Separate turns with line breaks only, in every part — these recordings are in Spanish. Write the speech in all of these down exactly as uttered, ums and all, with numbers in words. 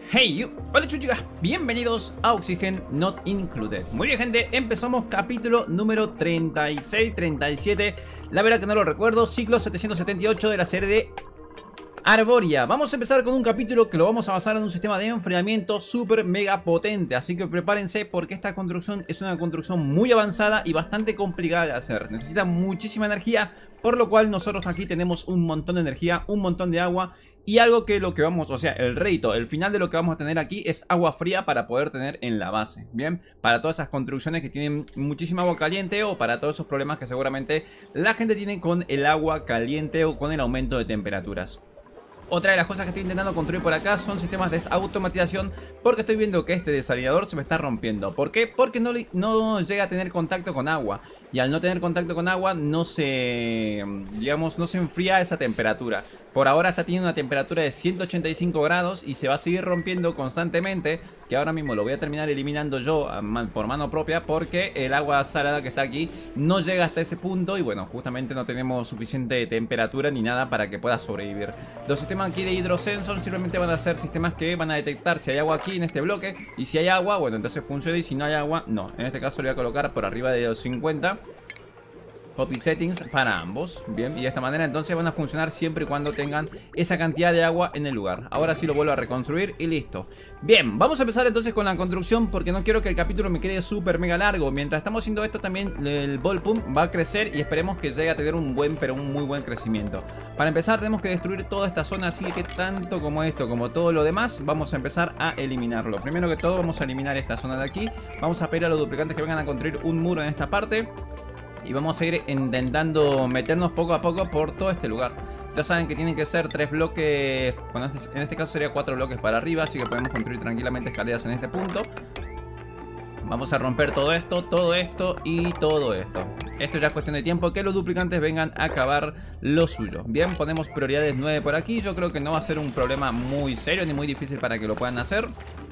Hey you, hola chicas, bienvenidos a Oxygen Not Included. Muy bien gente, empezamos capítulo número treinta y seis, treinta y siete. La verdad que no lo recuerdo, ciclo setecientos setenta y ocho de la serie de Arboria. Vamos a empezar con un capítulo que lo vamos a basar en un sistema de enfriamiento súper mega potente. Así que prepárense porque esta construcción es una construcción muy avanzada y bastante complicada de hacer. Necesita muchísima energía, por lo cual nosotros aquí tenemos un montón de energía, un montón de agua. Y algo que lo que vamos, o sea, el rédito, el final de lo que vamos a tener aquí es agua fría para poder tener en la base, ¿bien? Para todas esas construcciones que tienen muchísima agua caliente o para todos esos problemas que seguramente la gente tiene con el agua caliente o con el aumento de temperaturas. Otra de las cosas que estoy intentando construir por acá son sistemas de automatización, porque estoy viendo que este desalinador se me está rompiendo. ¿Por qué? Porque no, no llega a tener contacto con agua. Y al no tener contacto con agua no se, digamos, no se enfría esa temperatura. Por ahora está teniendo una temperatura de ciento ochenta y cinco grados y se va a seguir rompiendo constantemente. Que ahora mismo lo voy a terminar eliminando yo por mano propia, porque el agua salada que está aquí no llega hasta ese punto. Y bueno, justamente no tenemos suficiente temperatura ni nada para que pueda sobrevivir. Los sistemas aquí de hidrosensor simplemente van a ser sistemas que van a detectar si hay agua aquí en este bloque. Y si hay agua, bueno, entonces funciona, y si no hay agua, no. En este caso lo voy a colocar por arriba de los cincuenta. Copy settings para ambos. Bien, y de esta manera entonces van a funcionar siempre y cuando tengan esa cantidad de agua en el lugar. Ahora sí lo vuelvo a reconstruir y listo. Bien, vamos a empezar entonces con la construcción, porque no quiero que el capítulo me quede súper mega largo. Mientras estamos haciendo esto también el ball pump va a crecer y esperemos que llegue a tener un buen, pero un muy buen crecimiento. Para empezar tenemos que destruir toda esta zona, así que tanto como esto como todo lo demás vamos a empezar a eliminarlo. Primero que todo vamos a eliminar esta zona de aquí. Vamos a pedir a los duplicantes que vengan a construir un muro en esta parte. Y vamos a ir intentando meternos poco a poco por todo este lugar. Ya saben que tienen que ser tres bloques. Bueno, en este caso sería cuatro bloques para arriba, así que podemos construir tranquilamente escaleras en este punto. Vamos a romper todo esto, todo esto y todo esto. Esto ya es cuestión de tiempo que los duplicantes vengan a acabar lo suyo. Bien, ponemos prioridades nueve por aquí. Yo creo que no va a ser un problema muy serio ni muy difícil para que lo puedan hacer.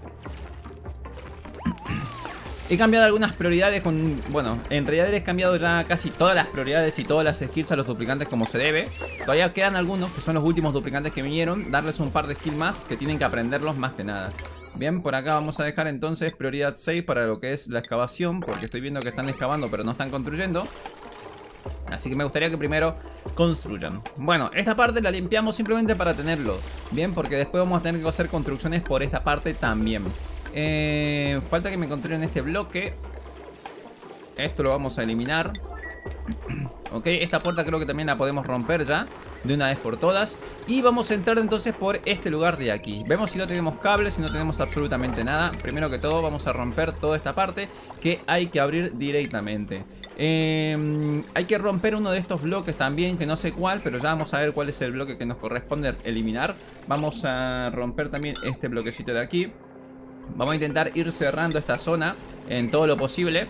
He cambiado algunas prioridades con... Bueno, en realidad he cambiado ya casi todas las prioridades y todas las skills a los duplicantes como se debe. Todavía quedan algunos que son los últimos duplicantes que vinieron. Darles un par de skills más que tienen que aprenderlos más que nada. Bien, por acá vamos a dejar entonces prioridad seis para lo que es la excavación, porque estoy viendo que están excavando pero no están construyendo. Así que me gustaría que primero construyan. Bueno, esta parte la limpiamos simplemente para tenerlo. Bien, porque después vamos a tener que hacer construcciones por esta parte también. Eh, falta que me construyan este bloque. Esto lo vamos a eliminar. Ok, esta puerta creo que también la podemos romper ya de una vez por todas. Y vamos a entrar entonces por este lugar de aquí. Vemos si no tenemos cables, si no tenemos absolutamente nada. Primero que todo vamos a romper toda esta parte que hay que abrir directamente. Eh, hay que romper uno de estos bloques también, que no sé cuál, pero ya vamos a ver cuál es el bloque que nos corresponde eliminar. Vamos a romper también este bloquecito de aquí. Vamos a intentar ir cerrando esta zona en todo lo posible.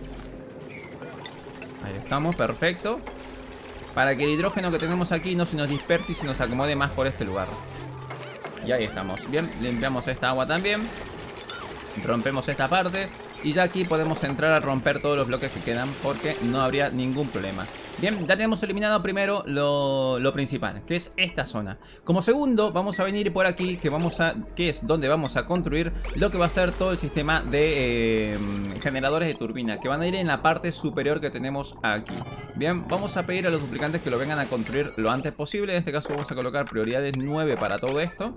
Ahí estamos, perfecto. Para que el hidrógeno que tenemos aquí no se nos disperse y se nos acomode más por este lugar. Y ahí estamos. Bien, limpiamos esta agua también. Rompemos esta parte. Y ya aquí podemos entrar a romper todos los bloques que quedan, porque no habría ningún problema. Bien, ya tenemos eliminado primero lo, lo principal, que es esta zona. Como segundo vamos a venir por aquí, que, vamos a, que es donde vamos a construir lo que va a ser todo el sistema de eh, generadores de turbina, que van a ir en la parte superior que tenemos aquí. Bien, vamos a pedir a los duplicantes que lo vengan a construir lo antes posible. En este caso vamos a colocar prioridades nueve para todo esto.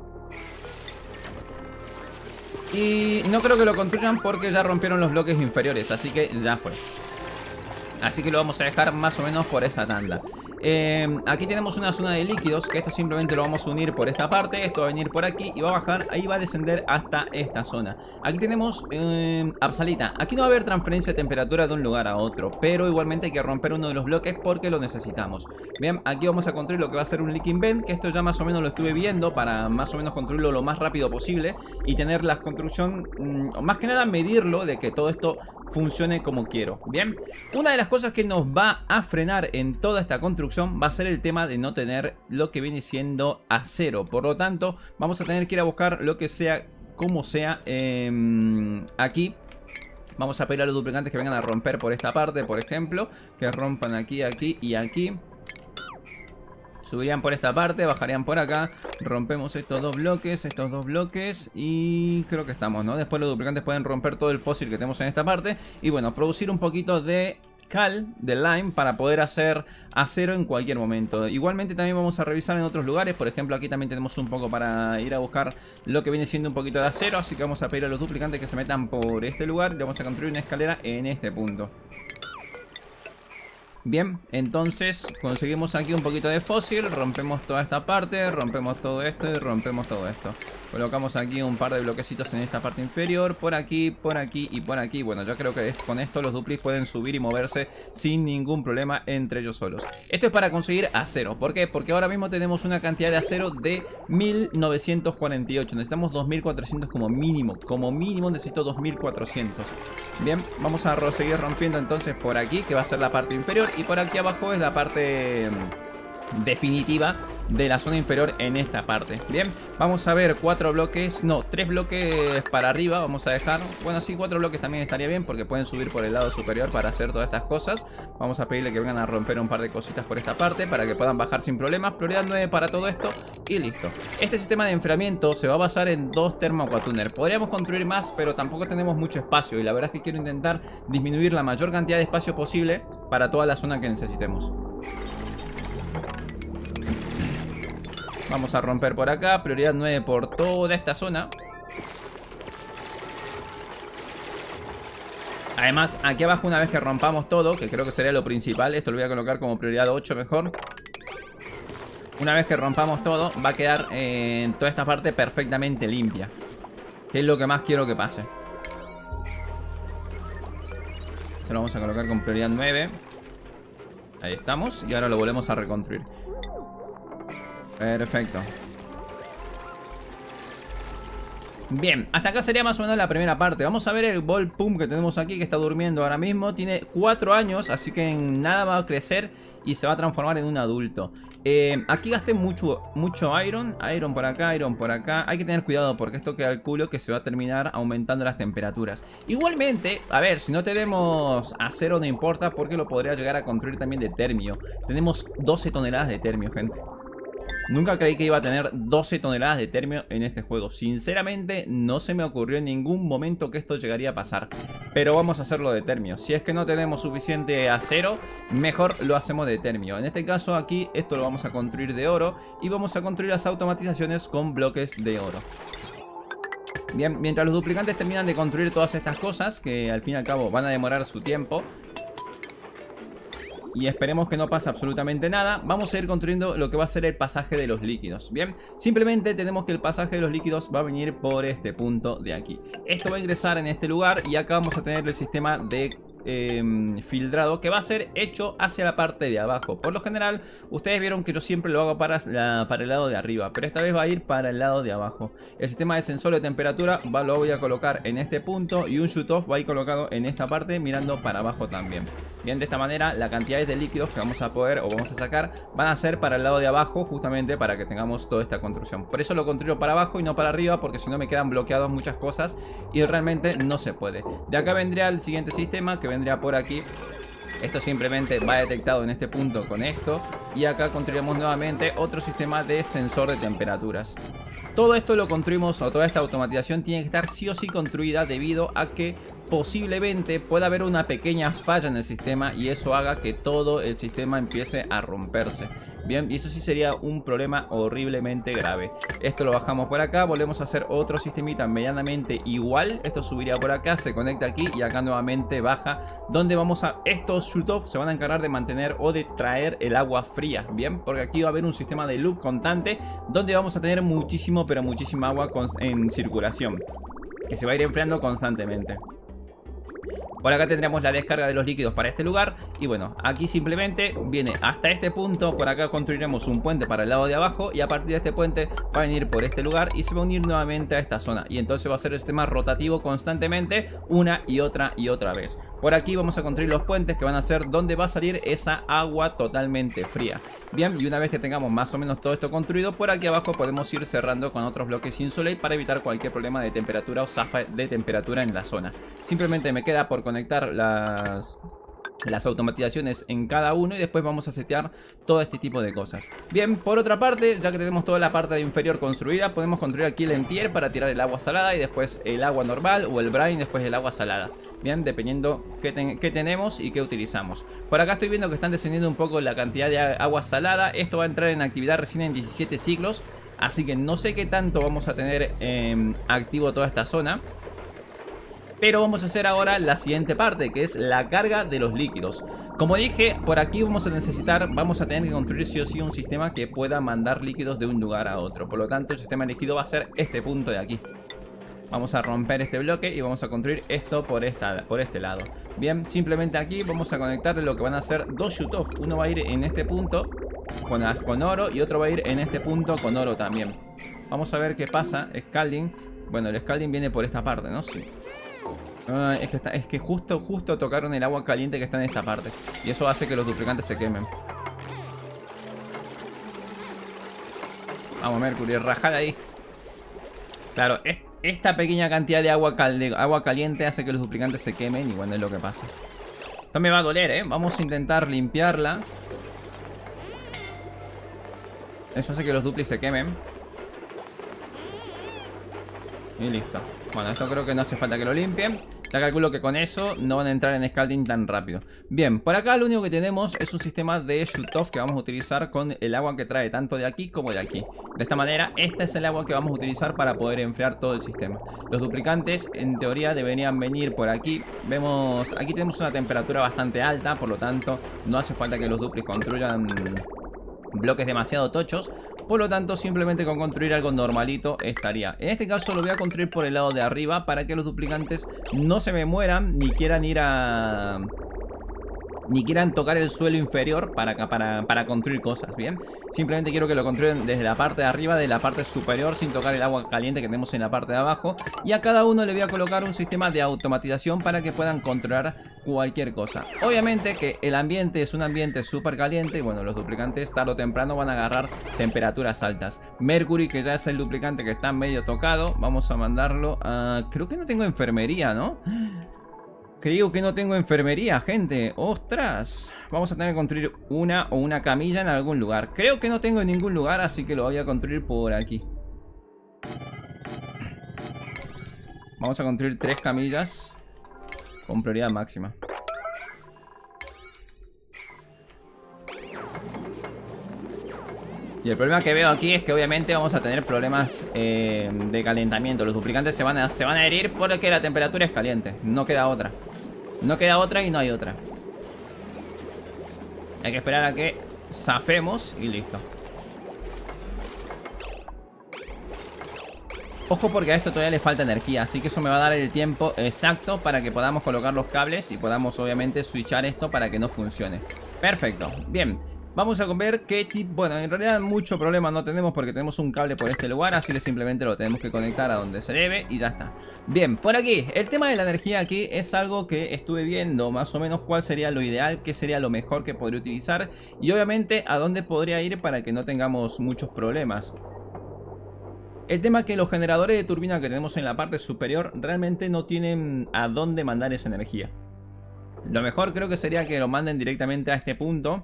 Y no creo que lo construyan porque ya rompieron los bloques inferiores, así que ya fue. Así que lo vamos a dejar más o menos por esa tanda. Eh, aquí tenemos una zona de líquidos, que esto simplemente lo vamos a unir por esta parte. Esto va a venir por aquí y va a bajar, ahí va a descender hasta esta zona. Aquí tenemos eh, Absalita. Aquí no va a haber transferencia de temperatura de un lugar a otro, pero igualmente hay que romper uno de los bloques porque lo necesitamos. Bien, aquí vamos a construir lo que va a ser un leaking vent, que esto ya más o menos lo estuve viendo para más o menos construirlo lo más rápido posible y tener la construcción, mmm, más que nada medirlo de que todo esto funcione como quiero. Bien, una de las cosas que nos va a frenar en toda esta construcción va a ser el tema de no tener lo que viene siendo acero. Por lo tanto, vamos a tener que ir a buscar lo que sea, como sea, eh, aquí. Vamos a pedir a los duplicantes que vengan a romper por esta parte, por ejemplo. Que rompan aquí, aquí y aquí. Subirían por esta parte, bajarían por acá. Rompemos estos dos bloques, estos dos bloques. Y creo que estamos, ¿no? Después los duplicantes pueden romper todo el fósil que tenemos en esta parte. Y bueno, producir un poquito de cal, de lime, para poder hacer acero en cualquier momento. Igualmente también vamos a revisar en otros lugares. Por ejemplo, aquí también tenemos un poco para ir a buscar lo que viene siendo un poquito de acero. Así que vamos a pedir a los duplicantes que se metan por este lugar. Y vamos a construir una escalera en este punto. Bien, entonces conseguimos aquí un poquito de fósil, rompemos toda esta parte, rompemos todo esto y rompemos todo esto. Colocamos aquí un par de bloquecitos en esta parte inferior, por aquí, por aquí y por aquí. Bueno, yo creo que con esto los duplis pueden subir y moverse sin ningún problema entre ellos solos. Esto es para conseguir acero. ¿Por qué? Porque ahora mismo tenemos una cantidad de acero de mil novecientos cuarenta y ocho. Necesitamos dos mil cuatrocientos como mínimo. Como mínimo necesito dos mil cuatrocientos. Bien, vamos a seguir rompiendo entonces por aquí, que va a ser la parte inferior. Y por aquí abajo es la parte definitiva de la zona inferior en esta parte. Bien, vamos a ver cuatro bloques, no, tres bloques para arriba vamos a dejar. Bueno, sí, cuatro bloques también estaría bien, porque pueden subir por el lado superior para hacer todas estas cosas. Vamos a pedirle que vengan a romper un par de cositas por esta parte para que puedan bajar sin problemas. Prioridad nueve para todo esto y listo. Este sistema de enfriamiento se va a basar en dos Thermo-Aquatuner. Podríamos construir más, pero tampoco tenemos mucho espacio, y la verdad es que quiero intentar disminuir la mayor cantidad de espacio posible para toda la zona que necesitemos. Vamos a romper por acá, prioridad nueve por toda esta zona. Además, aquí abajo, una vez que rompamos todo, que creo que sería lo principal, esto lo voy a colocar como prioridad ocho mejor. Una vez que rompamos todo, va a quedar en eh, toda esta parte perfectamente limpia, que es lo que más quiero que pase. Esto lo vamos a colocar con prioridad nueve. Ahí estamos, y ahora lo volvemos a reconstruir. Perfecto. Bien, hasta acá sería más o menos la primera parte. Vamos a ver el Ball Pump que tenemos aquí, que está durmiendo ahora mismo. Tiene cuatro años, así que en nada va a crecer y se va a transformar en un adulto. eh, Aquí gasté mucho, mucho iron. Iron por acá, iron por acá. Hay que tener cuidado porque esto calculo que se va a terminar aumentando las temperaturas. Igualmente, a ver, si no tenemos acero no importa, porque lo podría llegar a construir también de termio. Tenemos doce toneladas de termio, gente. Nunca creí que iba a tener doce toneladas de termio en este juego. Sinceramente, no se me ocurrió en ningún momento que esto llegaría a pasar. Pero vamos a hacerlo de termio. Si es que no tenemos suficiente acero, mejor lo hacemos de termio. En este caso aquí, esto lo vamos a construir de oro. Y vamos a construir las automatizaciones con bloques de oro. Bien, mientras los duplicantes terminan de construir todas estas cosas, que al fin y al cabo van a demorar su tiempo, y esperemos que no pase absolutamente nada, vamos a ir construyendo lo que va a ser el pasaje de los líquidos. Bien, simplemente tenemos que el pasaje de los líquidos va a venir por este punto de aquí. Esto va a ingresar en este lugar y acá vamos a tener el sistema de Eh, filtrado, que va a ser hecho hacia la parte de abajo. Por lo general, ustedes vieron que yo siempre lo hago para, la, para el lado de arriba, pero esta vez va a ir para el lado de abajo. El sistema de sensor de temperatura va, lo voy a colocar en este punto, y un shoot-off va a ir colocado en esta parte mirando para abajo también. Bien, de esta manera la cantidad de líquidos que vamos a poder o vamos a sacar van a ser para el lado de abajo, justamente para que tengamos toda esta construcción. Por eso lo construyo para abajo y no para arriba, porque si no me quedan bloqueados muchas cosas y realmente no se puede. De acá vendría el siguiente sistema, que vendría por aquí. Esto simplemente va detectado en este punto con esto, y acá construiremos nuevamente otro sistema de sensor de temperaturas. Todo esto lo construimos, o toda esta automatización tiene que estar sí o sí construida, debido a que posiblemente pueda haber una pequeña falla en el sistema y eso haga que todo el sistema empiece a romperse. Bien, y eso sí sería un problema horriblemente grave. Esto lo bajamos por acá, volvemos a hacer otro sistemita medianamente igual. Esto subiría por acá, se conecta aquí y acá nuevamente baja, donde vamos a... Estos shoot-off se van a encargar de mantener o de traer el agua fría, bien, porque aquí va a haber un sistema de loop constante, donde vamos a tener muchísimo, pero muchísima agua en circulación, que se va a ir enfriando constantemente. Por acá tendremos la descarga de los líquidos para este lugar. Y bueno, aquí simplemente viene hasta este punto. Por acá construiremos un puente para el lado de abajo, y a partir de este puente va a venir por este lugar y se va a unir nuevamente a esta zona. Y entonces va a ser el sistema rotativo constantemente, una y otra y otra vez. Por aquí vamos a construir los puentes, que van a ser donde va a salir esa agua totalmente fría. Bien, y una vez que tengamos más o menos todo esto construido, por aquí abajo podemos ir cerrando con otros bloques insulate para evitar cualquier problema de temperatura o zafa de temperatura en la zona. Simplemente me queda por conectar las, las automatizaciones en cada uno y después vamos a setear todo este tipo de cosas. Bien, por otra parte, ya que tenemos toda la parte de inferior construida, podemos construir aquí el entier para tirar el agua salada y después el agua normal o el brine después del agua salada. Bien, dependiendo qué, ten qué tenemos y qué utilizamos. Por acá estoy viendo que están descendiendo un poco la cantidad de agua salada. Esto va a entrar en actividad recién en diecisiete ciclos, así que no sé qué tanto vamos a tener eh, activo toda esta zona. Pero vamos a hacer ahora la siguiente parte, que es la carga de los líquidos. Como dije, por aquí vamos a necesitar, vamos a tener que construir sí o sí un sistema que pueda mandar líquidos de un lugar a otro. Por lo tanto, el sistema elegido va a ser este punto de aquí. Vamos a romper este bloque y vamos a construir esto por, esta, por este lado. Bien, simplemente aquí vamos a conectar lo que van a ser dos shoot-off. Uno va a ir en este punto con, con oro y otro va a ir en este punto con oro también. Vamos a ver qué pasa. Scalding. Bueno, el Scalding viene por esta parte, ¿no? Sí. Uh, es, que está, es que justo, justo tocaron el agua caliente que está en esta parte. Y eso hace que los duplicantes se quemen. Vamos, Mercury, rajada ahí. Claro, es, esta pequeña cantidad de agua, cal, de agua caliente hace que los duplicantes se quemen. Y bueno, es lo que pasa. Esto me va a doler, ¿eh? Vamos a intentar limpiarla. Eso hace que los duplis se quemen. Y listo. Bueno, esto creo que no hace falta que lo limpien. Ya calculo que con eso no van a entrar en scalding tan rápido. Bien, por acá lo único que tenemos es un sistema de shoot-off que vamos a utilizar con el agua que trae tanto de aquí como de aquí. De esta manera, este es el agua que vamos a utilizar para poder enfriar todo el sistema. Los duplicantes, en teoría, deberían venir por aquí. Vemos, aquí tenemos una temperatura bastante alta, por lo tanto, no hace falta que los duplis construyan bloques demasiado tochos. Por lo tanto, simplemente con construir algo normalito estaría. En este caso lo voy a construir por el lado de arriba para que los duplicantes no se me mueran ni quieran ir a... ni quieran tocar el suelo inferior para, para, para construir cosas, ¿bien? Simplemente quiero que lo construyan desde la parte de arriba, de la parte superior, sin tocar el agua caliente que tenemos en la parte de abajo. Y a cada uno le voy a colocar un sistema de automatización para que puedan controlar cualquier cosa. Obviamente que el ambiente es un ambiente súper caliente y bueno, los duplicantes tarde o temprano van a agarrar temperaturas altas. Mercury, que ya es el duplicante que está medio tocado, vamos a mandarlo a... Creo que no tengo enfermería, ¿no? Creo que no tengo enfermería, gente. ¡Ostras! Vamos a tener que construir una o una camilla en algún lugar. Creo que no tengo en ningún lugar, así que lo voy a construir por aquí. Vamos a construir tres camillas con prioridad máxima. Y el problema que veo aquí es que obviamente vamos a tener problemas eh, de calentamiento. Los duplicantes se van, a, se van a herir porque la temperatura es caliente. No queda otra. No queda otra y no hay otra. Hay que esperar a que zafemos y listo. Ojo porque a esto todavía le falta energía, así que eso me va a dar el tiempo exacto para que podamos colocar los cables y podamos obviamente switchar esto para que no funcione. Perfecto, bien. Vamos a ver qué tipo... Bueno, en realidad mucho problema no tenemos porque tenemos un cable por este lugar, así que simplemente lo tenemos que conectar a donde se debe y ya está. Bien, por aquí, el tema de la energía aquí es algo que estuve viendo más o menos cuál sería lo ideal, qué sería lo mejor que podría utilizar y obviamente a dónde podría ir para que no tengamos muchos problemas. El tema es que los generadores de turbina que tenemos en la parte superior realmente no tienen a dónde mandar esa energía. Lo mejor creo que sería que lo manden directamente a este punto.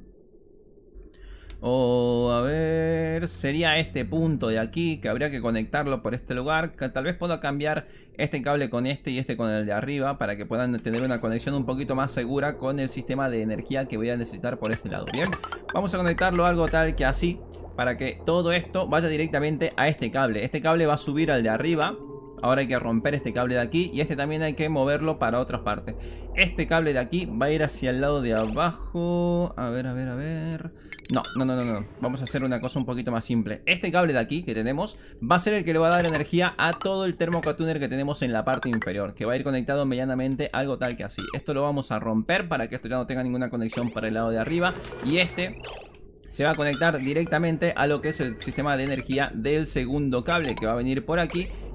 O a ver, sería este punto de aquí que habría que conectarlo por este lugar. Que tal vez pueda cambiar este cable con este y este con el de arriba para que puedan tener una conexión un poquito más segura con el sistema de energía que voy a necesitar por este lado. Bien, vamos a conectarlo algo tal que así, para que todo esto vaya directamente a este cable. Este cable va a subir al de arriba. Ahora hay que romper este cable de aquí y este también hay que moverlo para otras partes. Este cable de aquí va a ir hacia el lado de abajo. A ver, a ver, a ver. No, no, no, no, no. Vamos a hacer una cosa un poquito más simple. Este cable de aquí que tenemos va a ser el que le va a dar energía a todo el termocotuner que tenemos en la parte inferior, que va a ir conectado medianamente algo tal que así. Esto lo vamos a romper para que esto ya no tenga ninguna conexión para el lado de arriba. Y este se va a conectar directamente a lo que es el sistema de energía del segundo cable que va a venir por aquí.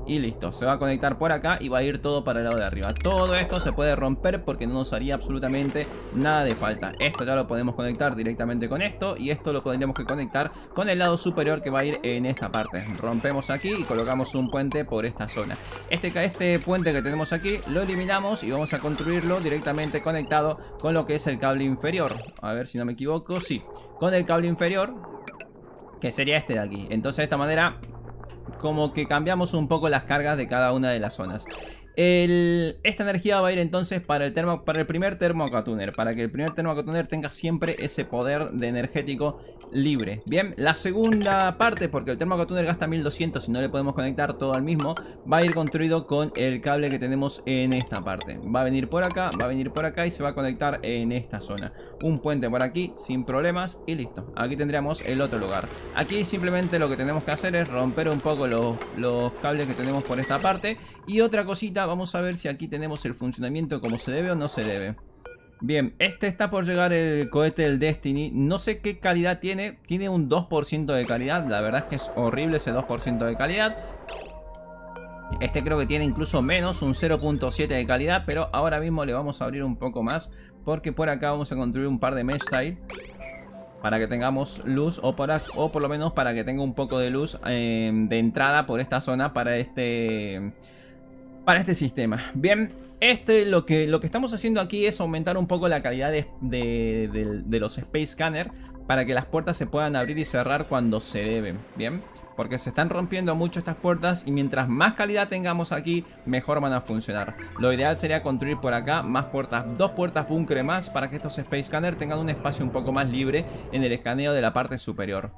Y listo, se va a conectar por acá y va a ir todo para el lado de arriba. Todo esto se puede romper porque no nos haría absolutamente nada de falta. Esto ya lo podemos conectar directamente con esto. Y esto lo tendríamos que conectar con el lado superior que va a ir en esta parte. Rompemos aquí y colocamos un puente por esta zona. Este, este puente que tenemos aquí lo eliminamos y vamos a construirlo directamente conectado con lo que es el cable inferior. A ver si no me equivoco, sí, con el cable inferior, que sería este de aquí. Entonces de esta manera como que cambiamos un poco las cargas de cada una de las zonas. El, esta energía va a ir entonces para el, termo, para el primer termoacatuner, para que el primer termoacatuner tenga siempre ese poder de energético libre. Bien, la segunda parte, porque el termoacatuner gasta mil doscientos y no le podemos conectar todo al mismo, va a ir construido con el cable que tenemos en esta parte. Va a venir por acá, va a venir por acá y se va a conectar en esta zona. Un puente por aquí sin problemas y listo. Aquí tendríamos el otro lugar. Aquí simplemente lo que tenemos que hacer es romper un poco los, los cables que tenemos por esta parte. Y otra cosita, vamos a ver si aquí tenemos el funcionamiento como se debe o no se debe. Bien, este está por llegar el cohete del Destiny. No sé qué calidad tiene. Tiene un dos por ciento de calidad. La verdad es que es horrible ese dos por ciento de calidad. Este creo que tiene incluso menos, un cero punto siete de calidad. Pero ahora mismo le vamos a abrir un poco más, porque por acá vamos a construir un par de mesh tile para que tengamos luz, o, para, o por lo menos para que tenga un poco de luz eh, de entrada por esta zona para este... Para este sistema. Bien, este lo que, lo que estamos haciendo aquí es aumentar un poco la calidad de, de, de, de los Space Scanner, para que las puertas se puedan abrir y cerrar cuando se deben. Bien, porque se están rompiendo mucho estas puertas y mientras más calidad tengamos aquí, mejor van a funcionar. Lo ideal sería construir por acá más puertas, dos puertas búnker más, para que estos Space Scanner tengan un espacio un poco más libre en el escaneo de la parte superior.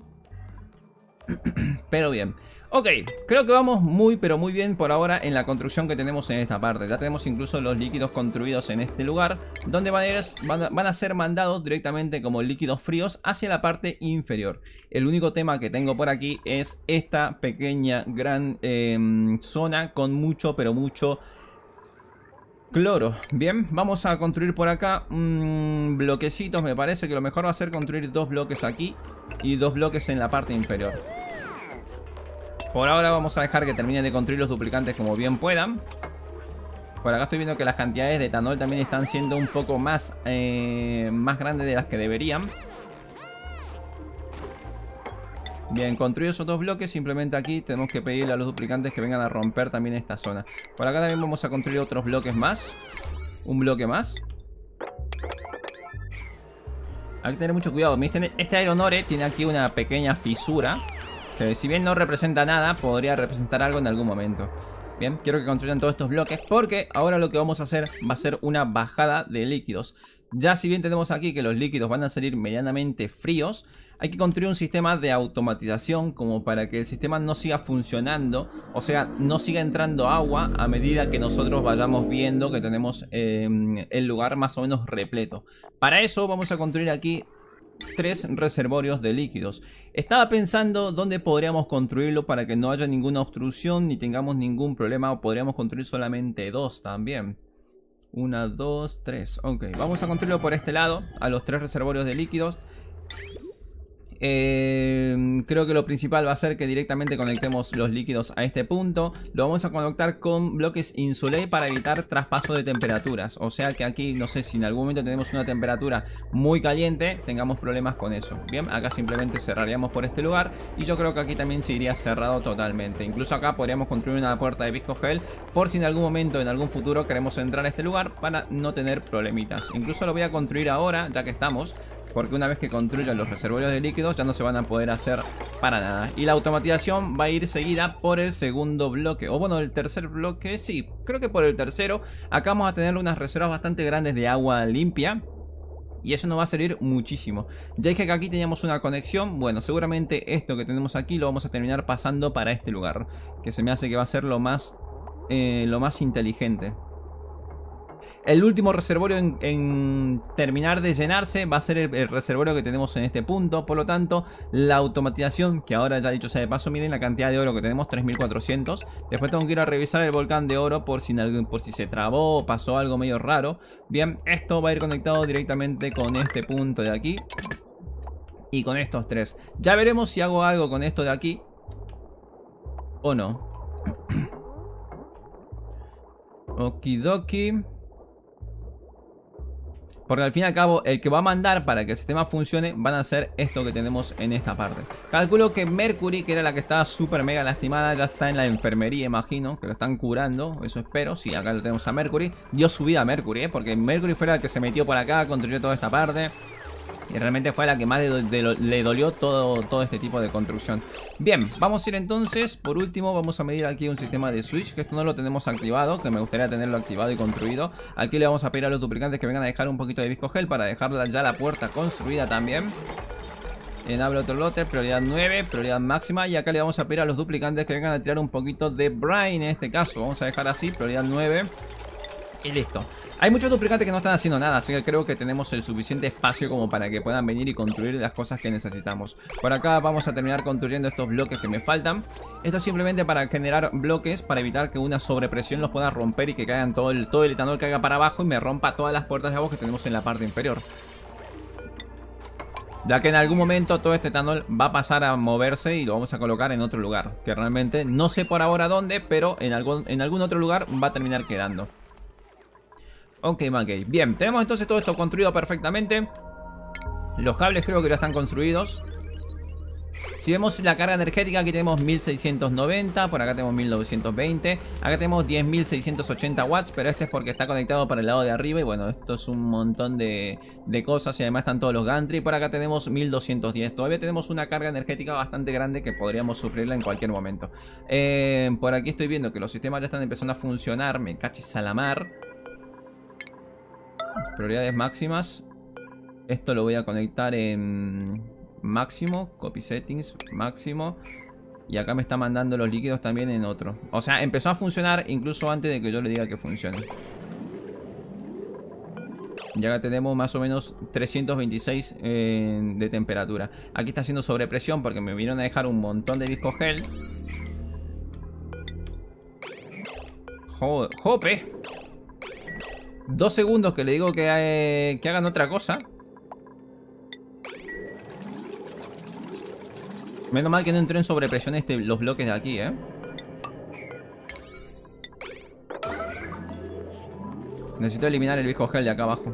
Pero bien, ok, creo que vamos muy pero muy bien por ahora en la construcción que tenemos en esta parte. Ya tenemos incluso los líquidos construidos en este lugar, donde van a, ir, van a, van a ser mandados directamente como líquidos fríos hacia la parte inferior. El único tema que tengo por aquí es esta pequeña gran eh, zona con mucho pero mucho cloro. Bien, vamos a construir por acá mmm, bloquecitos. Me parece que lo mejor va a ser construir dos bloques aquí y dos bloques en la parte inferior. Por ahora vamos a dejar que terminen de construir los duplicantes como bien puedan. Por acá estoy viendo que las cantidades de etanol también están siendo un poco más, eh, más grandes de las que deberían. Bien, construidos esos dos bloques, simplemente aquí tenemos que pedirle a los duplicantes que vengan a romper también esta zona. Por acá también vamos a construir otros bloques más. Un bloque más. Hay que tener mucho cuidado. Este Aeronore tiene aquí una pequeña fisura, que si bien no representa nada, podría representar algo en algún momento. Bien, quiero que construyan todos estos bloques, porque ahora lo que vamos a hacer va a ser una bajada de líquidos. Ya si bien tenemos aquí que los líquidos van a salir medianamente fríos, hay que construir un sistema de automatización como para que el sistema no siga funcionando, o sea, no siga entrando agua a medida que nosotros vayamos viendo que tenemos eh, el lugar más o menos repleto. Para eso vamos a construir aquí tres reservorios de líquidos. Estaba pensando dónde podríamos construirlo para que no haya ninguna obstrucción ni tengamos ningún problema, o podríamos construir solamente dos también. Una, dos, tres. Ok, vamos a construirlo por este lado, a los tres reservorios de líquidos. Eh, creo que lo principal va a ser que directamente conectemos los líquidos a este punto. Lo vamos a conectar con bloques insulé para evitar traspaso de temperaturas. O sea que aquí, no sé, si en algún momento tenemos una temperatura muy caliente, tengamos problemas con eso. Bien, acá simplemente cerraríamos por este lugar. Y yo creo que aquí también se iría cerrado totalmente. Incluso acá podríamos construir una puerta de visco gel, por si en algún momento, en algún futuro, queremos entrar a este lugar para no tener problemitas. Incluso lo voy a construir ahora, ya que estamos, porque una vez que construyan los reservorios de líquidos ya no se van a poder hacer para nada. Y la automatización va a ir seguida por el segundo bloque, o bueno, el tercer bloque, sí, creo que por el tercero. Acá vamos a tener unas reservas bastante grandes de agua limpia, y eso nos va a servir muchísimo. Ya que aquí teníamos una conexión, bueno, seguramente esto que tenemos aquí lo vamos a terminar pasando para este lugar, que se me hace que va a ser lo más, eh, lo más inteligente. El último reservorio en, en terminar de llenarse va a ser el, el reservorio que tenemos en este punto. Por lo tanto, la automatización, que ahora ya dicho sea de paso, miren la cantidad de oro que tenemos, tres mil cuatrocientos. Después tengo que ir a revisar el volcán de oro por si, por si se trabó o pasó algo medio raro. Bien, esto va a ir conectado directamente con este punto de aquí y con estos tres. Ya veremos si hago algo con esto de aquí o no. Okidoki. Porque al fin y al cabo el que va a mandar para que el sistema funcione van a ser esto que tenemos en esta parte. Calculo que Mercury, que era la que estaba súper mega lastimada, ya está en la enfermería, imagino. Que lo están curando, eso espero. Sí, acá lo tenemos a Mercury. Dio su vida a Mercury, ¿eh? Porque Mercury fue la que se metió por acá, construyó toda esta parte. Y realmente fue la que más le, do de le dolió todo, todo este tipo de construcción. Bien, vamos a ir entonces. Por último vamos a medir aquí un sistema de switch, que esto no lo tenemos activado, que me gustaría tenerlo activado y construido. Aquí le vamos a pedir a los duplicantes que vengan a dejar un poquito de viscogel para dejarla ya la puerta construida también. Enable otro lote, prioridad nueve, prioridad máxima. Y acá le vamos a pedir a los duplicantes que vengan a tirar un poquito de brine en este caso. Vamos a dejar así, prioridad nueve. Y listo. Hay muchos duplicantes que no están haciendo nada, así que creo que tenemos el suficiente espacio como para que puedan venir y construir las cosas que necesitamos. Por acá vamos a terminar construyendo estos bloques que me faltan. Esto es simplemente para generar bloques, para evitar que una sobrepresión los pueda romper y que caigan todo el, todo el etanol que caiga para abajo y me rompa todas las puertas de agua que tenemos en la parte inferior. Ya que en algún momento todo este etanol va a pasar a moverse y lo vamos a colocar en otro lugar. Que realmente no sé por ahora dónde, pero en algún, en algún otro lugar va a terminar quedando. Ok, ok. Bien, tenemos entonces todo esto construido perfectamente. Los cables creo que ya están construidos. Si vemos la carga energética, aquí tenemos mil seiscientos noventa. Por acá tenemos mil novecientos veinte. Acá tenemos diez mil seiscientos ochenta watts. Pero este es porque está conectado para el lado de arriba. Y bueno, esto es un montón de, de cosas. Y además están todos los gantry. Por acá tenemos mil doscientos diez. Todavía tenemos una carga energética bastante grande que podríamos sufrirla en cualquier momento. eh, Por aquí estoy viendo que los sistemas ya están empezando a funcionar. Me cachis a la mar. Prioridades máximas. Esto lo voy a conectar en máximo. Copy settings, máximo. Y acá me está mandando los líquidos también en otro. O sea, empezó a funcionar incluso antes de que yo le diga que funcione. Y acá tenemos más o menos trescientos veintiséis eh, de temperatura. Aquí está haciendo sobrepresión porque me vinieron a dejar un montón de viscogel. Joder, ¡jope! Dos segundos que le digo que, eh, que hagan otra cosa. Menos mal que no entró en sobrepresión este, los bloques de aquí, eh. Necesito eliminar el viscogel de acá abajo.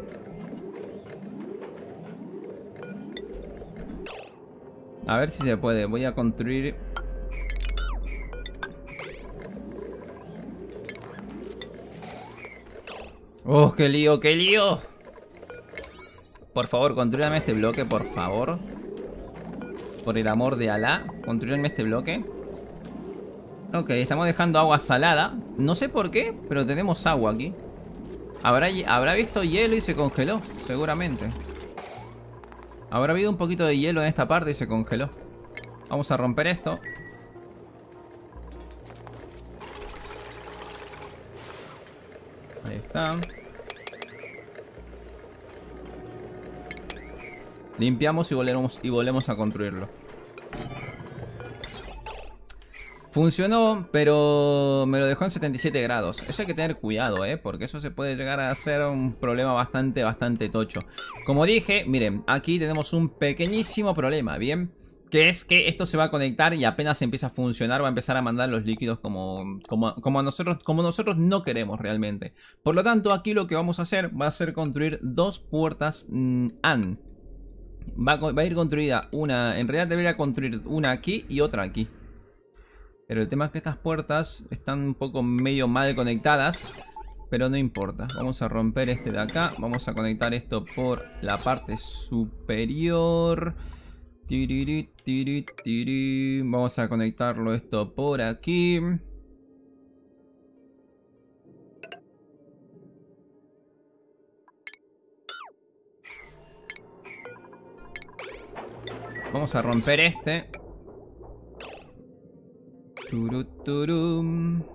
A ver si se puede. Voy a construir... ¡Oh, qué lío, qué lío! Por favor, construyanme este bloque, por favor. Por el amor de Alá, construyanme este bloque. Ok, estamos dejando agua salada. No sé por qué, pero tenemos agua aquí. Habrá, habrá visto hielo y se congeló, seguramente. Habrá habido un poquito de hielo en esta parte y se congeló. Vamos a romper esto. Ahí está. Limpiamos y volvemos, y volvemos a construirlo. Funcionó, pero me lo dejó en setenta y siete grados. Eso hay que tener cuidado, ¿eh? Porque eso se puede llegar a ser un problema bastante, bastante tocho. Como dije, miren, aquí tenemos un pequeñísimo problema, ¿bien? Que es que esto se va a conectar y apenas empieza a funcionar va a empezar a mandar los líquidos como, como, como, a nosotros, como nosotros no queremos realmente. Por lo tanto, aquí lo que vamos a hacer va a ser construir dos puertas mmm, A N. Va a, va a ir construida una, en realidad debería construir una aquí y otra aquí. Pero el tema es que estas puertas están un poco medio mal conectadas. Pero no importa, vamos a romper este de acá. Vamos a conectar esto por la parte superior. Tiri, tiri, tiri. Vamos a conectarlo esto por aquí. Vamos a romper este. Turuturum.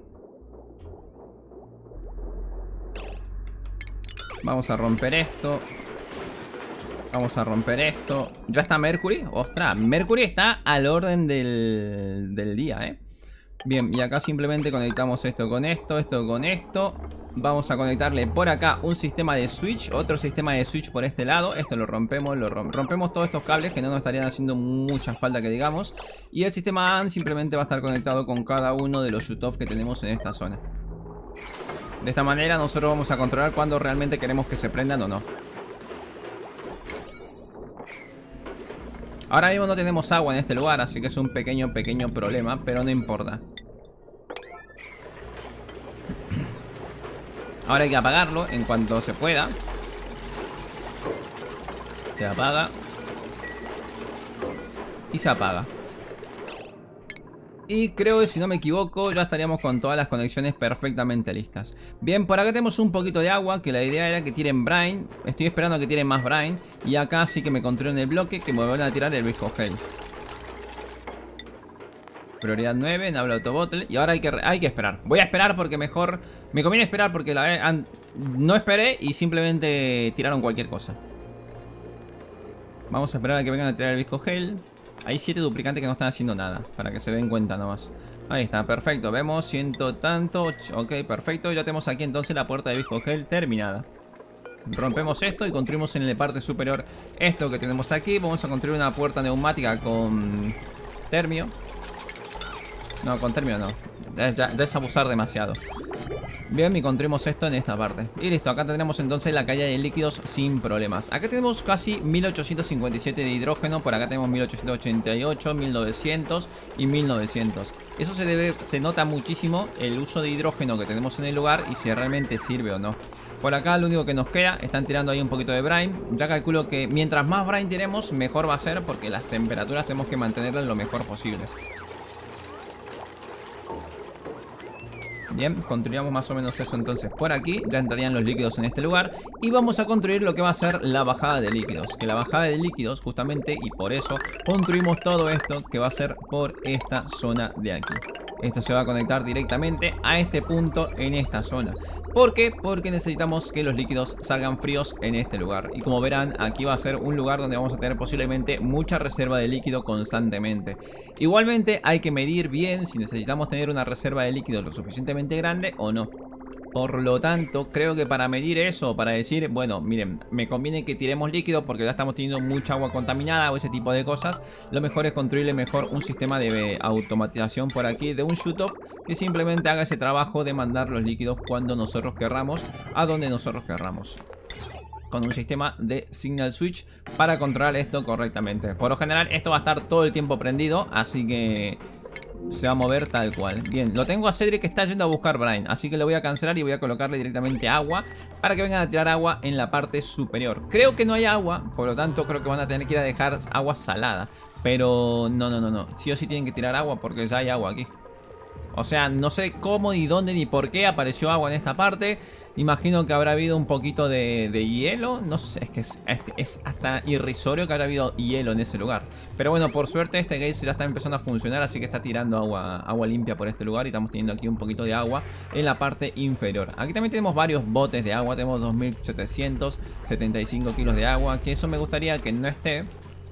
Vamos a romper esto. Vamos a romper esto. ¿Ya está Mercury? ¡Ostras! Mercury está al orden del, del día, ¿eh? Bien, y acá simplemente conectamos esto con esto, esto con esto. Vamos a conectarle por acá un sistema de switch, otro sistema de switch por este lado. Esto lo rompemos, lo rom rompemos todos estos cables que no nos estarían haciendo mucha falta que digamos. Y el sistema A N simplemente va a estar conectado con cada uno de los shut-off que tenemos en esta zona. De esta manera nosotros vamos a controlar cuando realmente queremos que se prendan o no. Ahora mismo no tenemos agua en este lugar, así que es un pequeño, pequeño problema, pero no importa. Ahora hay que apagarlo en cuanto se pueda. Se apaga. Y se apaga. Y creo que si no me equivoco ya estaríamos con todas las conexiones perfectamente listas. Bien, por acá tenemos un poquito de agua, que la idea era que tiren brine. Estoy esperando a que tiren más brine. Y acá sí que me controlen el bloque, que me van a tirar el Visco Gel. Prioridad nueve, Enable Auto Bottle. Y ahora hay que, hay que esperar. Voy a esperar porque mejor... Me conviene esperar porque la no esperé y simplemente tiraron cualquier cosa. Vamos a esperar a que vengan a tirar el Visco Gel. Hay siete duplicantes que no están haciendo nada, para que se den cuenta nomás. Ahí está, perfecto. Vemos ciento tanto. Ok, perfecto. Ya tenemos aquí entonces la puerta de Visco Gel terminada. Rompemos esto y construimos en la parte superior esto que tenemos aquí. Vamos a construir una puerta neumática con termio. No, con termio no. Ya, ya, ya es abusar demasiado. Bien, y construimos esto en esta parte. Y listo, acá tendremos entonces la caída de líquidos sin problemas. Acá tenemos casi mil ochocientos cincuenta y siete de hidrógeno. Por acá tenemos mil ochocientos ochenta y ocho, mil novecientos y mil novecientos. Eso se debe, se nota muchísimo el uso de hidrógeno que tenemos en el lugar y si realmente sirve o no. Por acá lo único que nos queda, están tirando ahí un poquito de brine. Ya calculo que mientras más brine tiremos, mejor va a ser, porque las temperaturas tenemos que mantenerlas lo mejor posible. Bien, construyamos más o menos eso entonces por aquí. Ya entrarían los líquidos en este lugar. Y vamos a construir lo que va a ser la bajada de líquidos. Que la bajada de líquidos justamente, y por eso construimos todo esto, que va a ser por esta zona de aquí. Esto se va a conectar directamente a este punto en esta zona. ¿Por qué? Porque necesitamos que los líquidos salgan fríos en este lugar. Y como verán, aquí va a ser un lugar donde vamos a tener posiblemente mucha reserva de líquido constantemente. Igualmente hay que medir bien si necesitamos tener una reserva de líquido lo suficientemente grande o no. Por lo tanto, creo que para medir eso, para decir, bueno, miren, me conviene que tiremos líquido porque ya estamos teniendo mucha agua contaminada o ese tipo de cosas, lo mejor es construirle mejor un sistema de automatización por aquí de un shut-off que simplemente haga ese trabajo de mandar los líquidos cuando nosotros querramos, a donde nosotros querramos. Con un sistema de signal switch para controlar esto correctamente. Por lo general esto va a estar todo el tiempo prendido, así que se va a mover tal cual. Bien, lo tengo a Cedric que está yendo a buscar brine, así que lo voy a cancelar y voy a colocarle directamente agua para que vengan a tirar agua en la parte superior. Creo que no hay agua, por lo tanto creo que van a tener que ir a dejar agua salada. Pero no, no, no, no. Sí o sí tienen que tirar agua porque ya hay agua aquí. O sea, no sé cómo, ni dónde, ni por qué apareció agua en esta parte. Imagino que habrá habido un poquito de, de hielo. No sé, es que es, es, es hasta irrisorio que haya habido hielo en ese lugar. Pero bueno, por suerte este geyser ya está empezando a funcionar. Así que está tirando agua, agua limpia por este lugar. Y estamos teniendo aquí un poquito de agua en la parte inferior. Aquí también tenemos varios botes de agua. Tenemos dos mil setecientos setenta y cinco kilos de agua. Que eso me gustaría que no esté,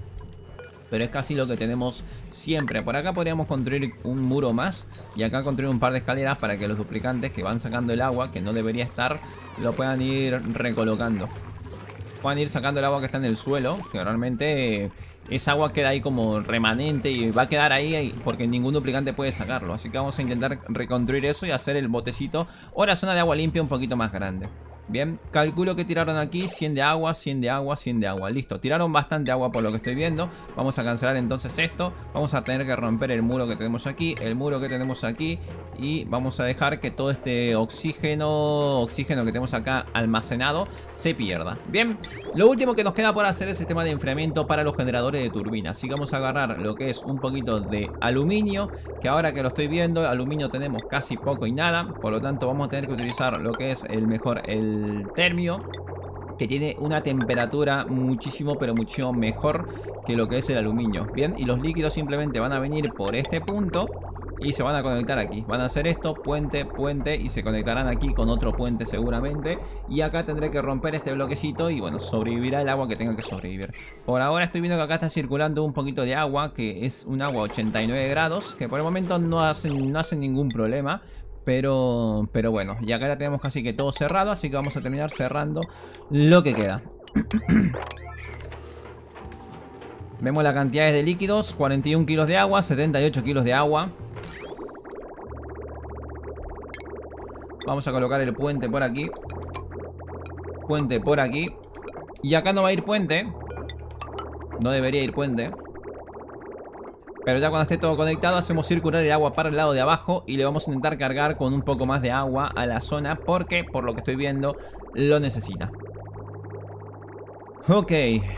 pero es casi lo que tenemos siempre. Por acá podríamos construir un muro más. Y acá construir un par de escaleras para que los duplicantes que van sacando el agua, que no debería estar, lo puedan ir recolocando. Puedan ir sacando el agua que está en el suelo, que realmente esa agua queda ahí como remanente y va a quedar ahí porque ningún duplicante puede sacarlo. Así que vamos a intentar reconstruir eso y hacer el botecito o la zona de agua limpia un poquito más grande. Bien, calculo que tiraron aquí cien de agua, cien de agua, cien de agua. Listo, tiraron bastante agua por lo que estoy viendo. Vamos a cancelar entonces esto. Vamos a tener que romper el muro que tenemos aquí, el muro que tenemos aquí. Y vamos a dejar que todo este oxígeno, oxígeno que tenemos acá almacenado se pierda. Bien, lo último que nos queda por hacer es el sistema de enfriamiento para los generadores de turbina. Así que vamos a agarrar lo que es un poquito de aluminio, que ahora que lo estoy viendo, aluminio tenemos casi poco y nada. Por lo tanto vamos a tener que utilizar lo que es el mejor, el termio, que tiene una temperatura muchísimo pero muchísimo mejor que lo que es el aluminio. Bien, y los líquidos simplemente van a venir por este punto y se van a conectar aquí. Van a hacer esto, puente, puente, y se conectarán aquí con otro puente seguramente. Y acá tendré que romper este bloquecito y bueno, sobrevivirá el agua que tenga que sobrevivir. Por ahora estoy viendo que acá está circulando un poquito de agua, que es un agua a ochenta y nueve grados, que por el momento no hacen, no hacen ningún problema. Pero, pero bueno, y acá ya tenemos casi que todo cerrado, así que vamos a terminar cerrando lo que queda. Vemos las cantidades de líquidos, cuarenta y un kilos de agua, setenta y ocho kilos de agua. Vamos a colocar el puente por aquí. Puente por aquí. Y acá no va a ir puente. No debería ir puente. Pero ya cuando esté todo conectado hacemos circular el agua para el lado de abajo y le vamos a intentar cargar con un poco más de agua a la zona porque, por lo que estoy viendo, lo necesita. Ok.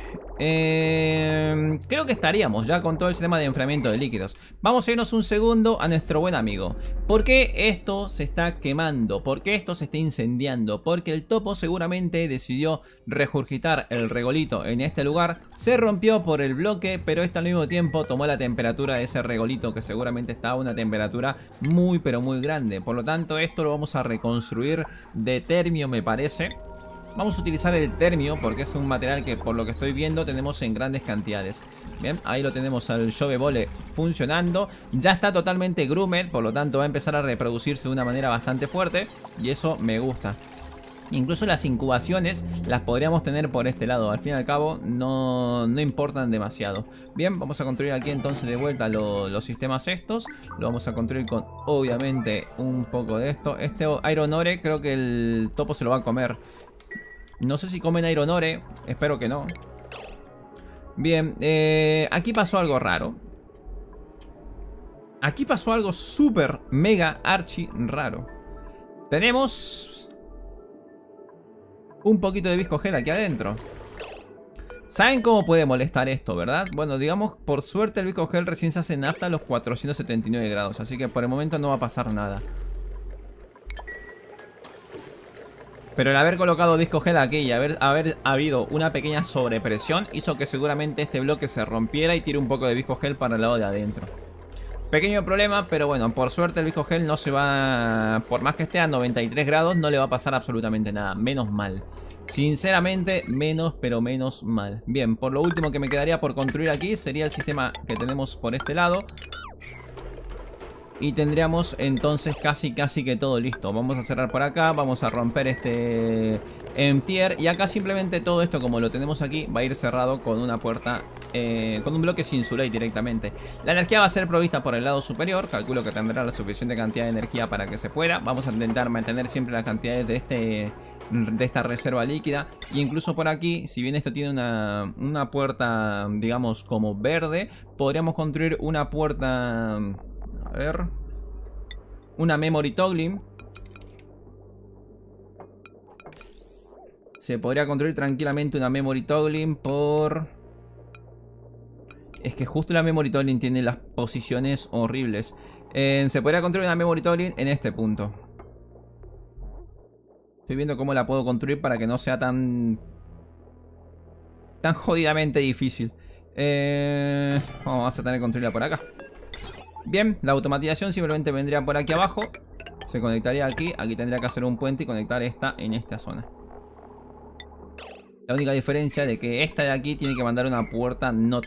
Eh, creo que estaríamos ya con todo el sistema de enfriamiento de líquidos. Vamos a irnos un segundo a nuestro buen amigo. ¿Por qué esto se está quemando? ¿Por qué esto se está incendiando? Porque el topo seguramente decidió regurgitar el regolito en este lugar. Se rompió por el bloque, pero esto al mismo tiempo tomó la temperatura de ese regolito, que seguramente está a una temperatura muy pero muy grande. Por lo tanto, esto lo vamos a reconstruir de termio, me parece. Vamos a utilizar el termio porque es un material que, por lo que estoy viendo, tenemos en grandes cantidades. Bien, ahí lo tenemos al Jove Bole funcionando. Ya está totalmente groomed, por lo tanto va a empezar a reproducirse de una manera bastante fuerte. Y eso me gusta. Incluso las incubaciones las podríamos tener por este lado. Al fin y al cabo no, no importan demasiado. Bien, vamos a construir aquí entonces de vuelta lo, los sistemas estos. Lo vamos a construir con, obviamente, un poco de esto. Este Iron Ore creo que el topo se lo va a comer. No sé si comen Iron Ore, espero que no. Bien, eh, aquí pasó algo raro. Aquí pasó algo súper, mega, archi raro. Tenemos un poquito de visco gel aquí adentro. ¿Saben cómo puede molestar esto, verdad? Bueno, digamos, por suerte el visco gel recién se hace nafta a los cuatrocientos setenta y nueve grados. Así que por el momento no va a pasar nada. Pero el haber colocado disco gel aquí y haber, haber habido una pequeña sobrepresión hizo que seguramente este bloque se rompiera y tire un poco de disco gel para el lado de adentro. Pequeño problema, pero bueno, por suerte el disco gel no se va... Por más que esté a noventa y tres grados, no le va a pasar absolutamente nada. Menos mal. Sinceramente, menos pero menos mal. Bien, por lo último que me quedaría por construir aquí sería el sistema que tenemos por este lado. Y tendríamos entonces casi casi que todo listo. Vamos a cerrar por acá, vamos a romper este emptier. Y acá simplemente todo esto, como lo tenemos aquí, va a ir cerrado con una puerta, eh, con un bloque sin insulate directamente. La energía va a ser provista por el lado superior. Calculo que tendrá la suficiente cantidad de energía para que se pueda. Vamos a intentar mantener siempre las cantidades de este... de esta reserva líquida. Y incluso por aquí, si bien esto tiene una, una puerta, digamos, como verde, podríamos construir una puerta... A ver... Una memory toggling. Se podría construir tranquilamente una memory toggling por... Es que justo la memory toggling tiene las posiciones horribles. Eh, se podría construir una memory toggling en este punto. Estoy viendo cómo la puedo construir para que no sea tan... tan jodidamente difícil. Eh, vamos a tener que construirla por acá. Bien, la automatización simplemente vendría por aquí abajo. Se conectaría aquí. Aquí tendría que hacer un puente y conectar esta en esta zona. La única diferencia de que esta de aquí tiene que mandar una puerta not.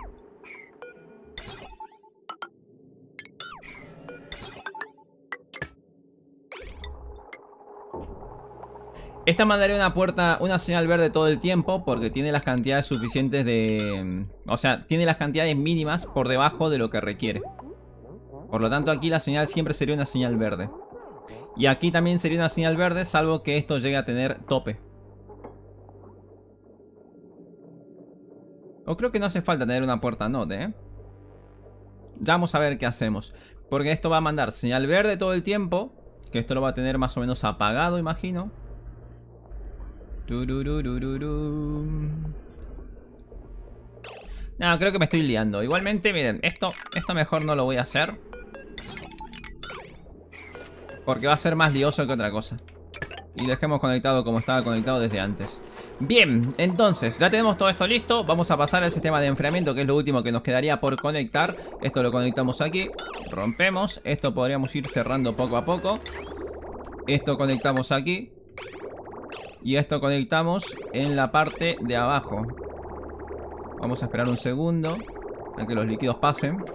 Esta mandaría una puerta, una señal verde todo el tiempo porque tiene las cantidades suficientes de... O sea, tiene las cantidades mínimas por debajo de lo que requiere. Por lo tanto, aquí la señal siempre sería una señal verde. Y aquí también sería una señal verde, salvo que esto llegue a tener tope. O creo que no hace falta tener una puerta not, ¿eh? Ya vamos a ver qué hacemos. Porque esto va a mandar señal verde todo el tiempo. Que esto lo va a tener más o menos apagado, imagino. No, creo que me estoy liando. Igualmente, miren, esto, esto mejor no lo voy a hacer. Porque va a ser más lioso que otra cosa. Y dejemos conectado como estaba conectado desde antes. Bien, entonces ya tenemos todo esto listo. Vamos a pasar al sistema de enfriamiento, que es lo último que nos quedaría por conectar. Esto lo conectamos aquí, rompemos. Esto podríamos ir cerrando poco a poco. Esto conectamos aquí. Y esto conectamos en la parte de abajo. Vamos a esperar un segundo a que los líquidos pasen.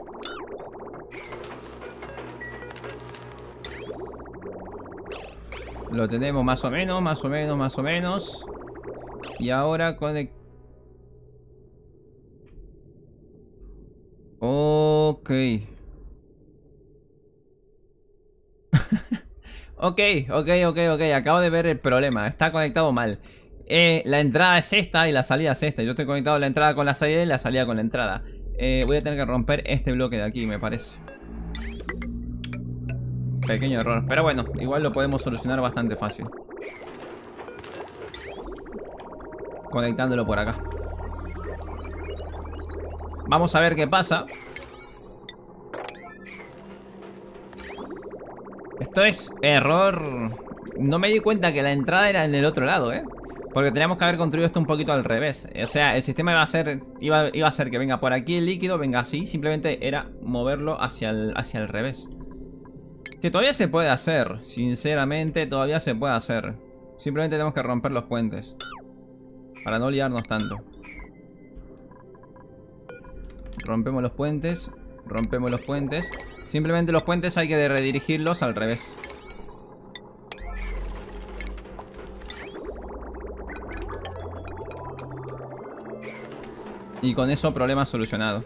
Lo tenemos más o menos, más o menos, más o menos. Y ahora conect... Ok. Ok, ok, ok, ok. Acabo de ver el problema. Está conectado mal. Eh, la entrada es esta y la salida es esta. Yo estoy conectado a la entrada con la salida y la salida con la entrada. Eh, voy a tener que romper este bloque de aquí, me parece. Pequeño error. Pero bueno, igual lo podemos solucionar bastante fácil. Conectándolo por acá. Vamos a ver qué pasa. Esto es error. No me di cuenta que la entrada era en el otro lado, eh. Porque teníamos que haber construido esto un poquito al revés. O sea, el sistema iba a ser iba, iba a ser que venga por aquí el líquido, venga así. Simplemente era moverlo hacia el, hacia el revés. Que todavía se puede hacer. Sinceramente, todavía se puede hacer. Simplemente tenemos que romper los puentes. Para no liarnos tanto. Rompemos los puentes. Rompemos los puentes. Simplemente los puentes hay que redirigirlos al revés. Y con eso, problema solucionado.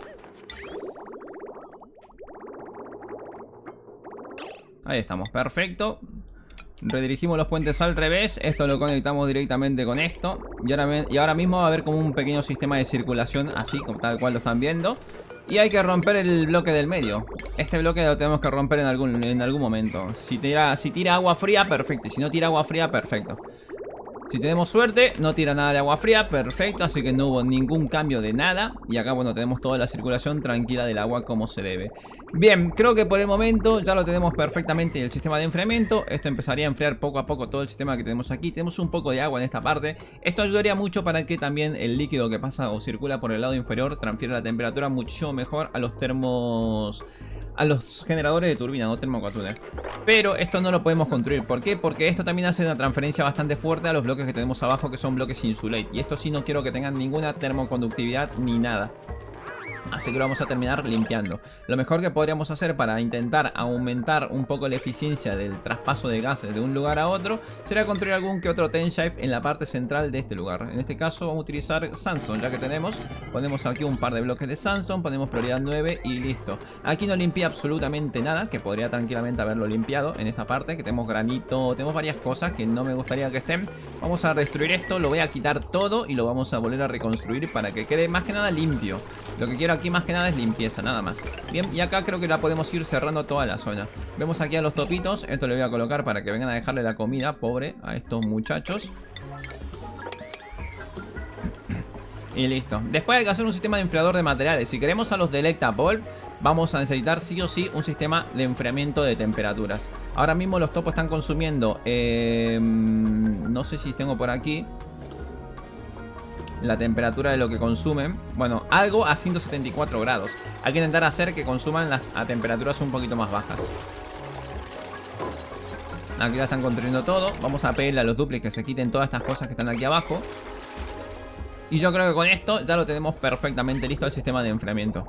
Ahí estamos, perfecto. Redirigimos los puentes al revés. Esto lo conectamos directamente con esto. Y ahora, y ahora mismo va a haber como un pequeño sistema de circulación, así como tal cual lo están viendo. Y hay que romper el bloque del medio. Este bloque lo tenemos que romper en algún, en algún momento. Si tira, si tira agua fría, perfecto. Y si no tira agua fría, perfecto. Si tenemos suerte, no tira nada de agua fría, perfecto, así que no hubo ningún cambio de nada. Y acá, bueno, tenemos toda la circulación tranquila del agua como se debe. Bien, creo que por el momento ya lo tenemos perfectamente en el sistema de enfriamiento. Esto empezaría a enfriar poco a poco todo el sistema que tenemos aquí. Tenemos un poco de agua en esta parte. Esto ayudaría mucho para que también el líquido que pasa o circula por el lado inferior transfiera la temperatura muchísimo mejor a los termos... a los generadores de turbina, no termocotuner. Pero esto no lo podemos construir. ¿Por qué? Porque esto también hace una transferencia bastante fuerte a los bloques que tenemos abajo, que son bloques insulate. Y esto sí no quiero que tengan ninguna termoconductividad ni nada. Así que lo vamos a terminar limpiando. Lo mejor que podríamos hacer para intentar aumentar un poco la eficiencia del traspaso de gases de un lugar a otro sería construir algún que otro T-shape en la parte central de este lugar. En este caso vamos a utilizar sandstone, ya que tenemos. Ponemos aquí un par de bloques de sandstone, ponemos prioridad nueve y listo. Aquí no limpia absolutamente nada, que podría tranquilamente haberlo limpiado en esta parte, que tenemos granito, tenemos varias cosas que no me gustaría que estén. Vamos a destruir esto, lo voy a quitar todo y lo vamos a volver a reconstruir para que quede más que nada limpio. Lo que quiero aquí más que nada es limpieza, nada más. Bien, y acá creo que la podemos ir cerrando toda la zona. Vemos aquí a los topitos. Esto le voy a colocar para que vengan a dejarle la comida, pobre, a estos muchachos. Y listo. Después hay que hacer un sistema de enfriador de materiales. Si queremos a los Delectapol, vamos a necesitar sí o sí un sistema de enfriamiento de temperaturas. Ahora mismo los topos están consumiendo eh, no sé si tengo por aquí la temperatura de lo que consumen. Bueno, algo a ciento setenta y cuatro grados. Hay que intentar hacer que consuman las, a temperaturas un poquito más bajas. Aquí ya están construyendo todo. Vamos a pedirle a los duplis que se quiten todas estas cosas que están aquí abajo. Y yo creo que con esto ya lo tenemos perfectamente listo el sistema de enfriamiento.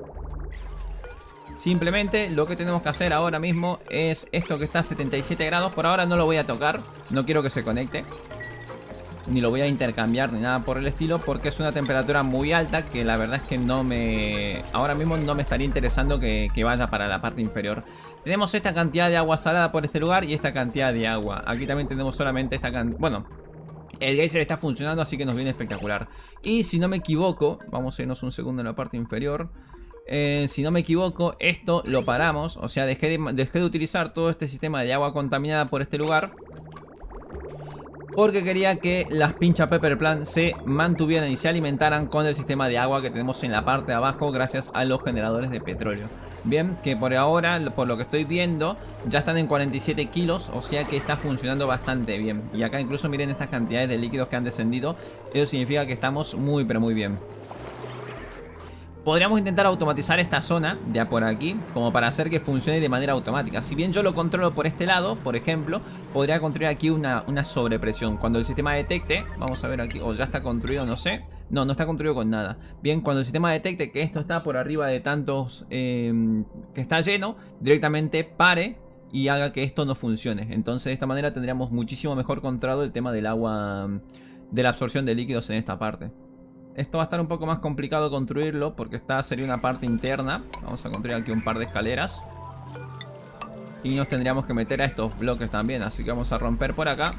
Simplemente lo que tenemos que hacer ahora mismo es esto que está a setenta y siete grados. Por ahora no lo voy a tocar. No quiero que se conecte. Ni lo voy a intercambiar ni nada por el estilo, porque es una temperatura muy alta que la verdad es que no me... ahora mismo no me estaría interesando que, que vaya para la parte inferior. Tenemos esta cantidad de agua salada por este lugar y esta cantidad de agua. Aquí también tenemos solamente esta cantidad... Bueno, el geyser está funcionando, así que nos viene espectacular. Y si no me equivoco, vamos a irnos un segundo en la parte inferior. Eh, si no me equivoco, esto lo paramos. O sea, dejé de, dejé de utilizar todo este sistema de agua contaminada por este lugar, porque quería que las pincha pepper plant se mantuvieran y se alimentaran con el sistema de agua que tenemos en la parte de abajo gracias a los generadores de petróleo. Bien, que por ahora, por lo que estoy viendo, ya están en cuarenta y siete kilos, o sea que está funcionando bastante bien. Y acá incluso miren estas cantidades de líquidos que han descendido. Eso significa que estamos muy pero muy bien. Podríamos intentar automatizar esta zona de por aquí, como para hacer que funcione de manera automática. Si bien yo lo controlo por este lado, por ejemplo, podría construir aquí una, una sobrepresión. Cuando el sistema detecte, vamos a ver aquí, o ya está construido, no sé. No, no está construido con nada. Bien, cuando el sistema detecte que esto está por arriba de tantos, eh, que está lleno, directamente pare y haga que esto no funcione. Entonces de esta manera tendríamos muchísimo mejor controlado el tema del agua, de la absorción de líquidos en esta parte. Esto va a estar un poco más complicado construirlo porque esta sería una parte interna. Vamos a construir aquí un par de escaleras. Y nos tendríamos que meter a estos bloques también. Así que vamos a romper por acá.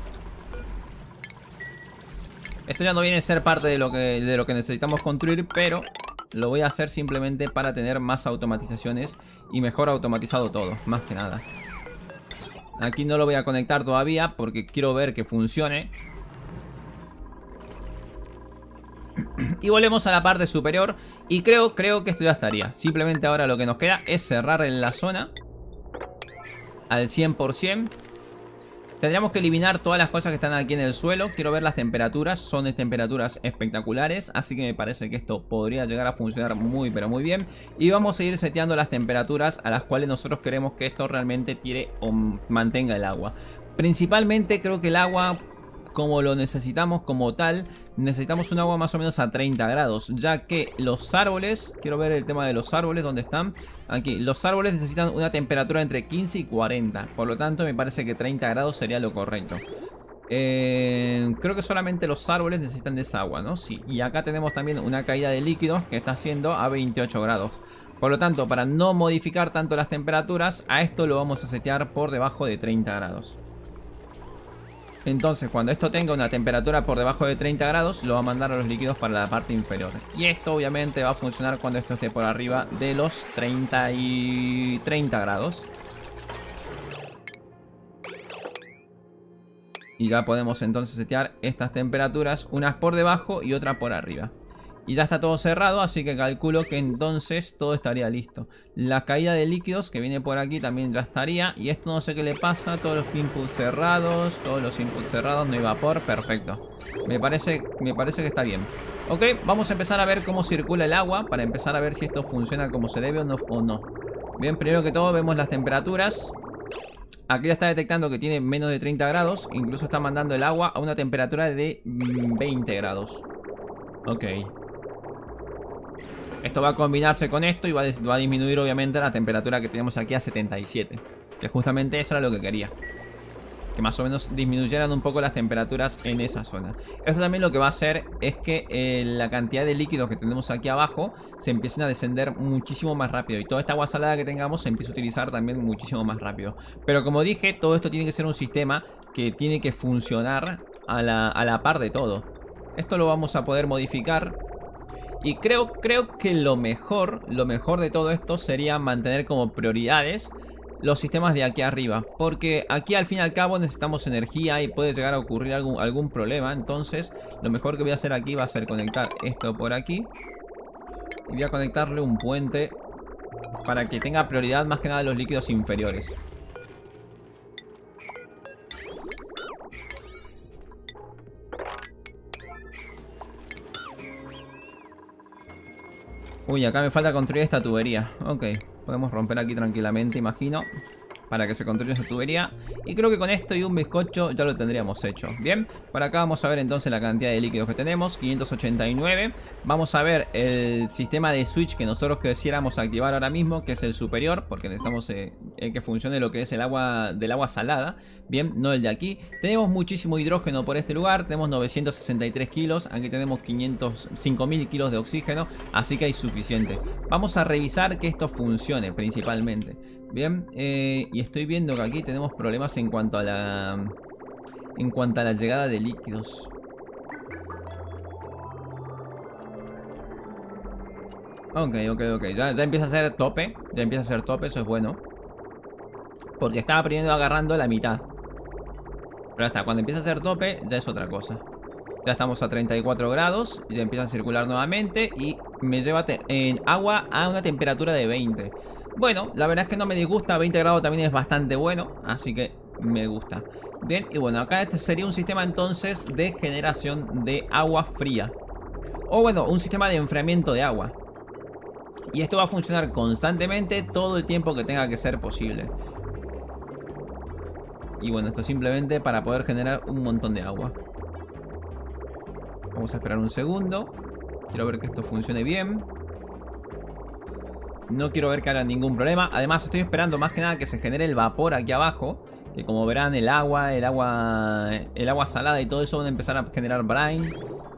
Esto ya no viene a ser parte de lo que, de lo que necesitamos construir, pero lo voy a hacer simplemente para tener más automatizaciones y mejor automatizado todo, más que nada. Aquí no lo voy a conectar todavía porque quiero ver que funcione. Y volvemos a la parte superior. Y creo, creo que esto ya estaría. Simplemente ahora lo que nos queda es cerrar en la zona al cien por cien. Tendríamos que eliminar todas las cosas que están aquí en el suelo. Quiero ver las temperaturas. Son de temperaturas espectaculares. Así que me parece que esto podría llegar a funcionar muy pero muy bien. Y vamos a ir seteando las temperaturas a las cuales nosotros queremos que esto realmente tire o mantenga el agua. Principalmente creo que el agua, como lo necesitamos como tal, necesitamos un agua más o menos a treinta grados, ya que los árboles, quiero ver el tema de los árboles, ¿dónde están? Aquí, los árboles necesitan una temperatura entre quince y cuarenta, por lo tanto me parece que treinta grados sería lo correcto. Eh, creo que solamente los árboles necesitan de esa agua, ¿no? Sí, y acá tenemos también una caída de líquidos que está haciendo a veintiocho grados. Por lo tanto, para no modificar tanto las temperaturas, a esto lo vamos a setear por debajo de treinta grados. Entonces cuando esto tenga una temperatura por debajo de treinta grados, lo va a mandar a los líquidos para la parte inferior. Y esto obviamente va a funcionar cuando esto esté por arriba de los treinta y treinta grados. Y ya podemos entonces setear estas temperaturas, unas por debajo y otra por arriba. Y ya está todo cerrado, así que calculo que entonces todo estaría listo. La caída de líquidos que viene por aquí también ya estaría. Y esto no sé qué le pasa, todos los inputs cerrados, todos los inputs cerrados, no hay vapor, perfecto. Me parece, me parece que está bien. Ok, vamos a empezar a ver cómo circula el agua, para empezar a ver si esto funciona como se debe o no. O no. Bien, primero que todo vemos las temperaturas. Aquí ya está detectando que tiene menos de treinta grados, incluso está mandando el agua a una temperatura de veinte grados. Ok. Esto va a combinarse con esto y va a, va a disminuir obviamente la temperatura que tenemos aquí a setenta y siete. Que justamente eso era lo que quería. Que más o menos disminuyeran un poco las temperaturas en esa zona. Esto también lo que va a hacer es que eh, la cantidad de líquidos que tenemos aquí abajo se empiecen a descender muchísimo más rápido. Y toda esta agua salada que tengamos se empieza a utilizar también muchísimo más rápido. Pero como dije, todo esto tiene que ser un sistema que tiene que funcionar a la, a la par de todo. Esto lo vamos a poder modificar. Y creo, creo que lo mejor, lo mejor de todo esto sería mantener como prioridades los sistemas de aquí arriba. Porque aquí al fin y al cabo necesitamos energía y puede llegar a ocurrir algún, algún problema. Entonces lo mejor que voy a hacer aquí va a ser conectar esto por aquí. Y voy a conectarle un puente para que tenga prioridad más que nada los líquidos inferiores. Uy, acá me falta construir esta tubería. Ok, podemos romper aquí tranquilamente, imagino, para que se construya esa tubería. Y creo que con esto y un bizcocho ya lo tendríamos hecho. Bien, por acá vamos a ver entonces la cantidad de líquidos que tenemos, quinientos ochenta y nueve. Vamos a ver el sistema de switch que nosotros quisiéramos activar ahora mismo, que es el superior, porque necesitamos eh, que funcione lo que es el agua del agua salada. Bien, no el de aquí. Tenemos muchísimo hidrógeno por este lugar, tenemos novecientos sesenta y tres kilos. Aquí tenemos quinientos, cinco mil kilos de oxígeno, así que hay suficiente. Vamos a revisar que esto funcione principalmente. Bien, eh, y estoy viendo que aquí tenemos problemas en cuanto a la en cuanto a la llegada de líquidos. Ok, ok, ok, ya, ya empieza a ser tope. Ya empieza a ser tope, eso es bueno. Porque estaba primero agarrando la mitad. Pero hasta cuando empieza a ser tope ya es otra cosa. Ya estamos a treinta y cuatro grados. Ya empieza a circular nuevamente. Y me lleva en agua a una temperatura de veinte. Bueno, la verdad es que no me disgusta. veinte grados también es bastante bueno, así que me gusta. Bien, y bueno, acá este sería un sistema entonces de generación de agua fría. O bueno, un sistema de enfriamiento de agua. Y esto va a funcionar constantemente todo el tiempo que tenga que ser posible. Y bueno, esto simplemente para poder generar un montón de agua. Vamos a esperar un segundo. Quiero ver que esto funcione bien. No quiero ver que haga ningún problema. Además estoy esperando más que nada que se genere el vapor aquí abajo. Que como verán el agua, el agua, el agua salada y todo eso van a empezar a generar brine.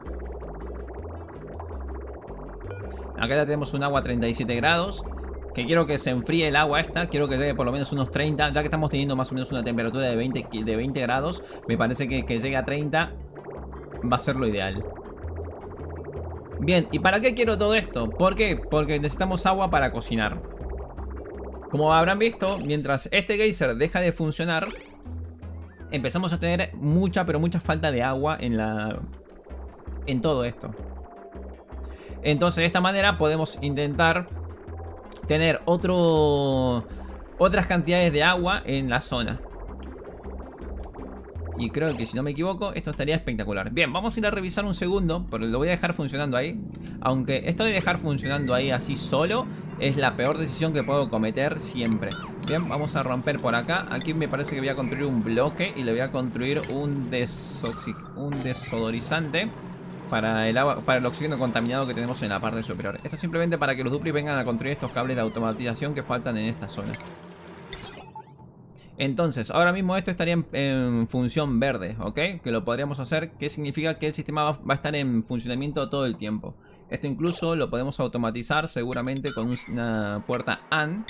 Acá ya tenemos un agua a treinta y siete grados. Que quiero que se enfríe el agua esta. Quiero que llegue por lo menos unos treinta. Ya que estamos teniendo más o menos una temperatura de veinte, de veinte grados. Me parece que, que llegue a treinta va a ser lo ideal. Bien, ¿y para qué quiero todo esto? ¿Por qué? Porque necesitamos agua para cocinar. Como habrán visto, mientras este geyser deja de funcionar, empezamos a tener mucha, pero mucha falta de agua en la... en todo esto. Entonces de esta manera podemos intentar tener otro... otras cantidades de agua en la zona. Y creo que si no me equivoco esto estaría espectacular. Bien, vamos a ir a revisar un segundo, pero lo voy a dejar funcionando ahí. Aunque esto de dejar funcionando ahí así solo es la peor decisión que puedo cometer siempre. Bien, vamos a romper por acá. Aquí me parece que voy a construir un bloque y le voy a construir un, desoxi un desodorizante para el agua, para el oxígeno contaminado que tenemos en la parte superior. Esto es simplemente para que los duplis vengan a construir estos cables de automatización que faltan en esta zona. Entonces, ahora mismo esto estaría en, en función verde, ¿ok? Que lo podríamos hacer, que significa que el sistema va, va a estar en funcionamiento todo el tiempo. Esto incluso lo podemos automatizar seguramente con una puerta A N D.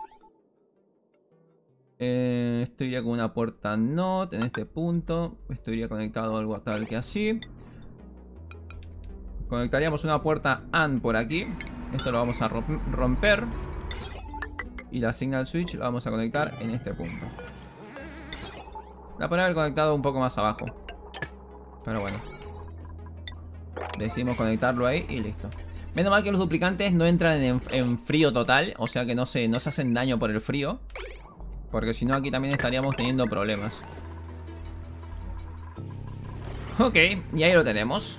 Eh, esto iría con una puerta N O T en este punto. Esto iría conectado algo tal que así. Conectaríamos una puerta A N D por aquí. Esto lo vamos a romper. Y la signal switch la vamos a conectar en este punto. La podría haber conectado un poco más abajo, pero bueno, decidimos conectarlo ahí y listo. Menos mal que los duplicantes no entran en, en frío total. O sea que no se, no se hacen daño por el frío, porque si no aquí también estaríamos teniendo problemas. Ok, y ahí lo tenemos.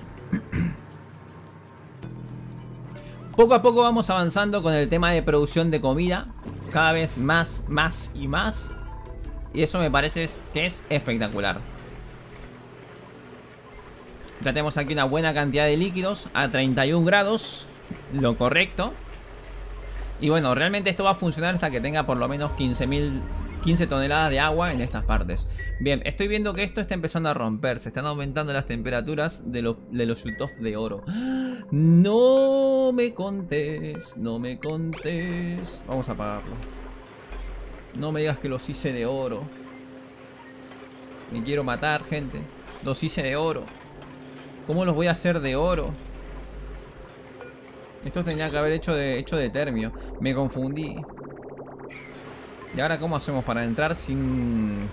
Poco a poco vamos avanzando con el tema de producción de comida. Cada vez más, más y más. Y eso me parece que es espectacular. Ya tenemos aquí una buena cantidad de líquidos a treinta y un grados. Lo correcto. Y bueno, realmente esto va a funcionar hasta que tenga por lo menos quince mil, quince toneladas de agua en estas partes. Bien, estoy viendo que esto está empezando a romper. Se están aumentando las temperaturas de, lo, de los shoot-off de oro. No me contes, no me contes. Vamos a apagarlo. No me digas que los hice de oro. Me quiero matar, gente. Los hice de oro. ¿Cómo los voy a hacer de oro? Esto tenía que haber hecho de, hecho de termio. Me confundí. ¿Y ahora cómo hacemos para entrar sin...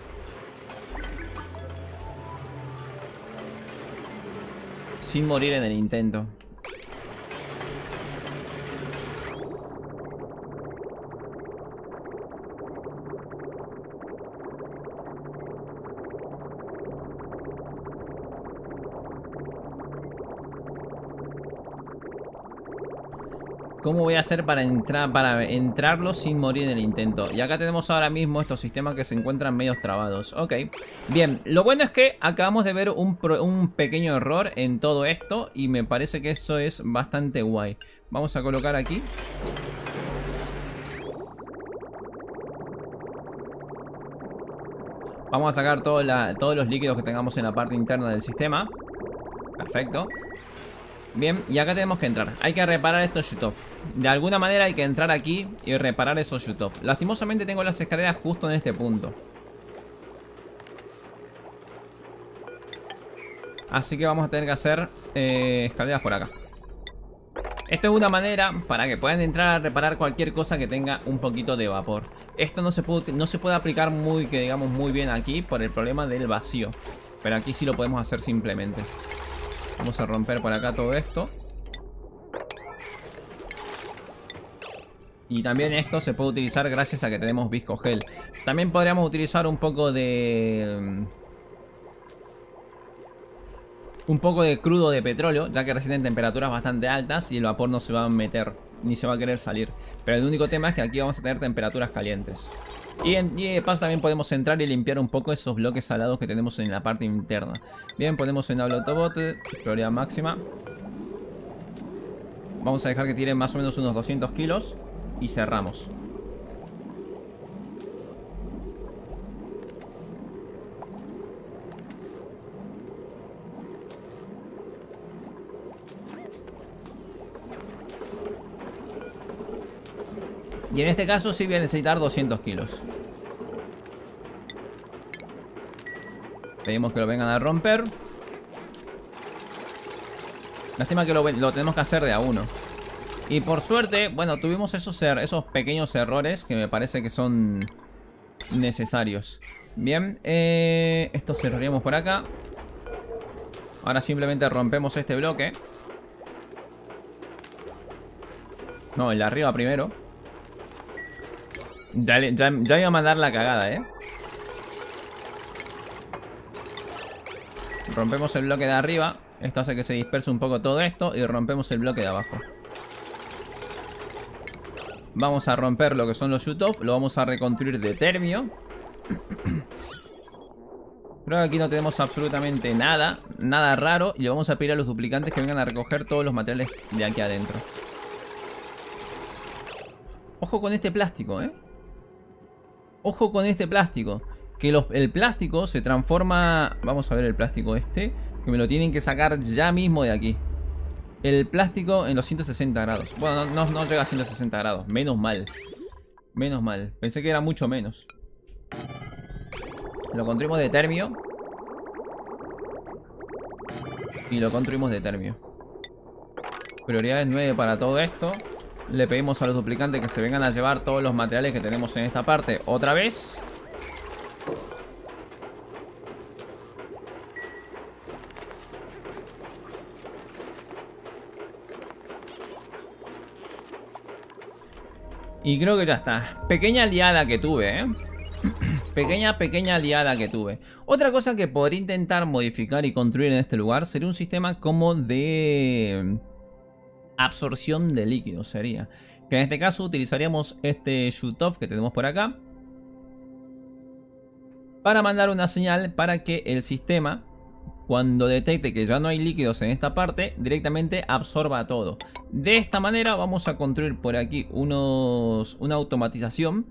sin morir en el intento? ¿Cómo voy a hacer para entrar para entrarlo sin morir en el intento? Y acá tenemos ahora mismo estos sistemas que se encuentran medios trabados. Ok. Bien, lo bueno es que acabamos de ver un, pro, un pequeño error en todo esto. Y me parece que eso es bastante guay. Vamos a colocar aquí. Vamos a sacar todo la, todos los líquidos que tengamos en la parte interna del sistema. Perfecto. Bien, y acá tenemos que entrar. Hay que reparar estos shoot-off. De alguna manera hay que entrar aquí y reparar esos shoot-off. Lastimosamente tengo las escaleras justo en este punto. Así que vamos a tener que hacer eh, escaleras por acá. Esto es una manera para que puedan entrar a reparar cualquier cosa que tenga un poquito de vapor. Esto no se puede, no se puede aplicar muy, que digamos, muy bien aquí por el problema del vacío. Pero aquí sí lo podemos hacer simplemente. Vamos a romper por acá todo esto. Y también esto se puede utilizar gracias a que tenemos Visco Gel. También podríamos utilizar un poco de... Un poco de crudo de petróleo, ya que resisten temperaturas bastante altas y el vapor no se va a meter, ni se va a querer salir. Pero el único tema es que aquí vamos a tener temperaturas calientes. Y, en, y de paso también podemos entrar y limpiar un poco esos bloques salados que tenemos en la parte interna. Bien, ponemos en Autobot, prioridad máxima. Vamos a dejar que tire más o menos unos doscientos kilos. Y cerramos. Y en este caso sí voy a necesitar doscientos kilos. Pedimos que lo vengan a romper. Lástima que lo, lo tenemos que hacer de a uno. Y por suerte, bueno, tuvimos esos, er esos pequeños errores que me parece que son necesarios. Bien, eh, esto cerraríamos por acá. Ahora simplemente rompemos este bloque. No, el de arriba primero. Ya, ya, ya iba a mandar la cagada, ¿eh? Rompemos el bloque de arriba. Esto hace que se disperse un poco todo esto. Y rompemos el bloque de abajo. Vamos a romper lo que son los shoot-off. Lo vamos a reconstruir de termio. Creo que aquí no tenemos absolutamente nada. Nada raro. Y le vamos a pedir a los duplicantes que vengan a recoger todos los materiales de aquí adentro. Ojo con este plástico, ¿eh? Ojo con este plástico. Que los, el plástico se transforma... Vamos a ver el plástico este. Que me lo tienen que sacar ya mismo de aquí. El plástico en los ciento sesenta grados. Bueno, no, no, no llega a ciento sesenta grados. Menos mal. Menos mal. Pensé que era mucho menos. Lo construimos de termio. Y lo construimos de termio. Prioridades nueve para todo esto. Le pedimos a los duplicantes que se vengan a llevar todos los materiales que tenemos en esta parte otra vez. Y creo que ya está. Pequeña liada que tuve, ¿eh? Pequeña, pequeña liada que tuve. Otra cosa que podría intentar modificar y construir en este lugar sería un sistema como de absorción de líquidos, sería. Que en este caso utilizaríamos este shoot-off que tenemos por acá para mandar una señal para que el sistema, cuando detecte que ya no hay líquidos en esta parte, directamente absorba todo. De esta manera vamos a construir por aquí unos, una automatización.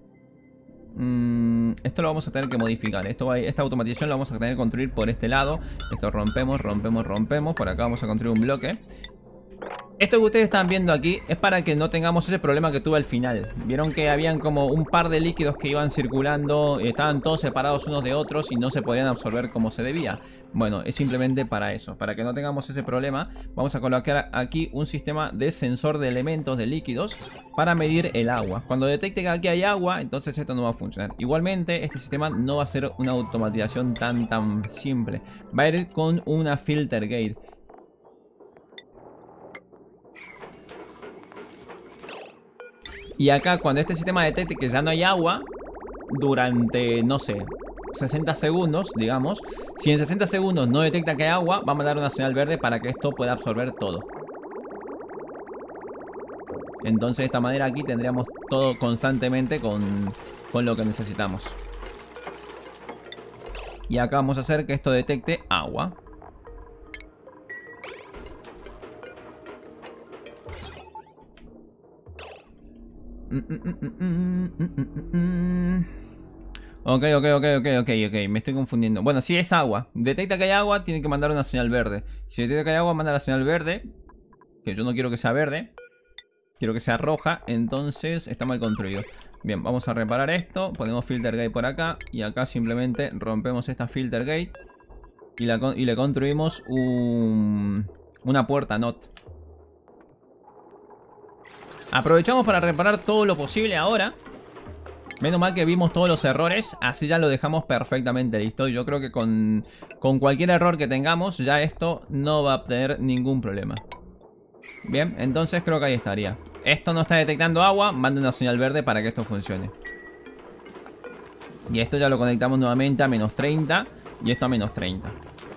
Mm, esto lo vamos a tener que modificar. Esto va, esta automatización la vamos a tener que construir por este lado. Esto rompemos, rompemos, rompemos. Por acá vamos a construir un bloque. Esto que ustedes están viendo aquí es para que no tengamos ese problema que tuve al final. Vieron que habían como un par de líquidos que iban circulando y estaban todos separados unos de otros y no se podían absorber como se debía. Bueno, es simplemente para eso, para que no tengamos ese problema. Vamos a colocar aquí un sistema de sensor de elementos de líquidos para medir el agua. Cuando detecte que aquí hay agua, entonces esto no va a funcionar. Igualmente, este sistema no va a ser una automatización tan tan simple. Va a ir con una filter gate. Y acá cuando este sistema detecte que ya no hay agua durante, no sé, sesenta segundos, digamos. Si en sesenta segundos no detecta que hay agua, va a mandar una señal verde para que esto pueda absorber todo. Entonces de esta manera aquí tendríamos todo constantemente con, con lo que necesitamos. Y acá vamos a hacer que esto detecte agua. Ok, ok, ok, ok, ok, ok, me estoy confundiendo. Bueno, si es agua, detecta que hay agua, tiene que mandar una señal verde. Si detecta que hay agua, manda la señal verde. Que yo no quiero que sea verde, quiero que sea roja, entonces está mal construido. Bien, vamos a reparar esto. Ponemos filter gate por acá. Y acá simplemente rompemos esta filter gate Y, la, y le construimos un, una puerta NOT. Aprovechamos para reparar todo lo posible ahora. Menos mal que vimos todos los errores. Así ya lo dejamos perfectamente listo. Yo creo que con, con cualquier error que tengamos, ya esto no va a tener ningún problema. Bien, entonces creo que ahí estaría. esto no está detectando agua, manda una señal verde para que esto funcione. Y esto ya lo conectamos nuevamente a menos treinta. Y esto a menos treinta.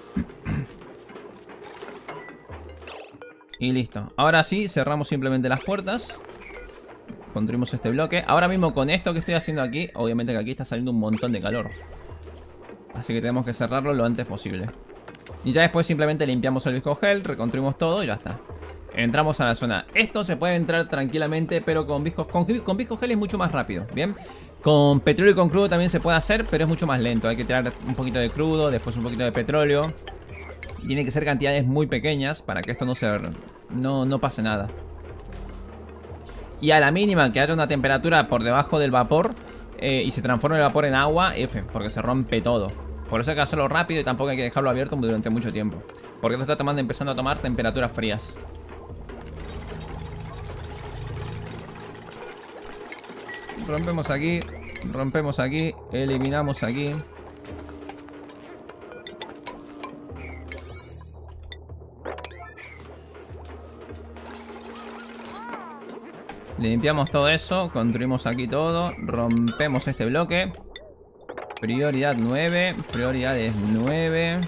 Y listo. Ahora sí, cerramos simplemente las puertas. Construimos este bloque. Ahora mismo con esto que estoy haciendo aquí, obviamente que aquí está saliendo un montón de calor. Así que tenemos que cerrarlo lo antes posible. Y ya después simplemente limpiamos el visco gel, reconstruimos todo y ya está. Entramos a la zona. Esto se puede entrar tranquilamente, pero con visco, con, con visco gel es mucho más rápido. Bien. Con petróleo y con crudo también se puede hacer, pero es mucho más lento. Hay que tirar un poquito de crudo, después un poquito de petróleo. Tiene que ser cantidades muy pequeñas para que esto no se no, no pase nada. Y a la mínima que haya una temperatura por debajo del vapor eh, y se transforme el vapor en agua, F, porque se rompe todo. Por eso hay que hacerlo rápido y tampoco hay que dejarlo abierto durante mucho tiempo, porque esto está tomando, empezando a tomar temperaturas frías. Rompemos aquí, rompemos aquí, eliminamos aquí. Limpiamos todo eso, construimos aquí todo, rompemos este bloque. Prioridad nueve, prioridades nueve.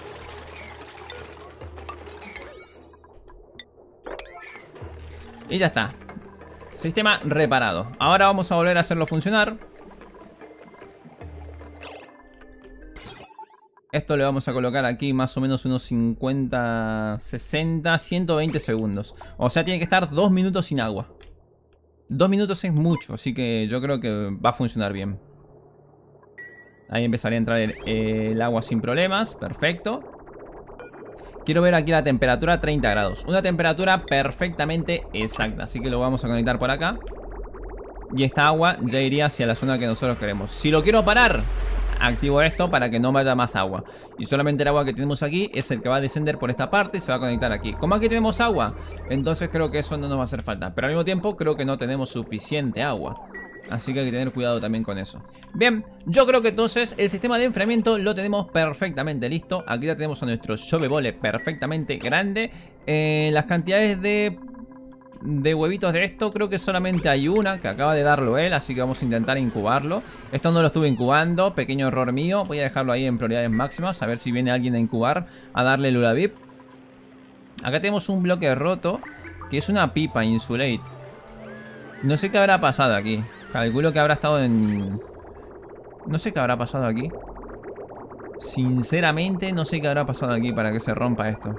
Y ya está. Sistema reparado. Ahora vamos a volver a hacerlo funcionar. Esto le vamos a colocar aquí más o menos unos cincuenta, sesenta, ciento veinte segundos. O sea, tiene que estar dos minutos sin agua. Dos minutos es mucho, así que yo creo que va a funcionar bien. Ahí empezaría a entrar el, el agua sin problemas. Perfecto. Quiero ver aquí la temperatura, treinta grados. Una temperatura perfectamente exacta. Así que lo vamos a conectar por acá. Y esta agua ya iría hacia la zona que nosotros queremos. Si lo quiero parar, activo esto para que no vaya más agua. Y solamente el agua que tenemos aquí es el que va a descender por esta parte y se va a conectar aquí. Como aquí tenemos agua, entonces creo que eso no nos va a hacer falta. Pero al mismo tiempo creo que no tenemos suficiente agua. Así que hay que tener cuidado también con eso. Bien, yo creo que entonces el sistema de enfriamiento lo tenemos perfectamente listo. Aquí ya tenemos a nuestro Jovebole perfectamente grande. eh, Las cantidades de, de huevitos de esto, creo que solamente hay una que acaba de darlo él, así que vamos a intentar incubarlo. Esto no lo estuve incubando, pequeño error mío. Voy a dejarlo ahí en prioridades máximas, a ver si viene alguien a incubar, a darle Lula V I P. Acá tenemos un bloque roto, que es una pipa Insulate. No sé qué habrá pasado aquí. Calculo que habrá estado en... No sé qué habrá pasado aquí. Sinceramente no sé qué habrá pasado aquí para que se rompa esto.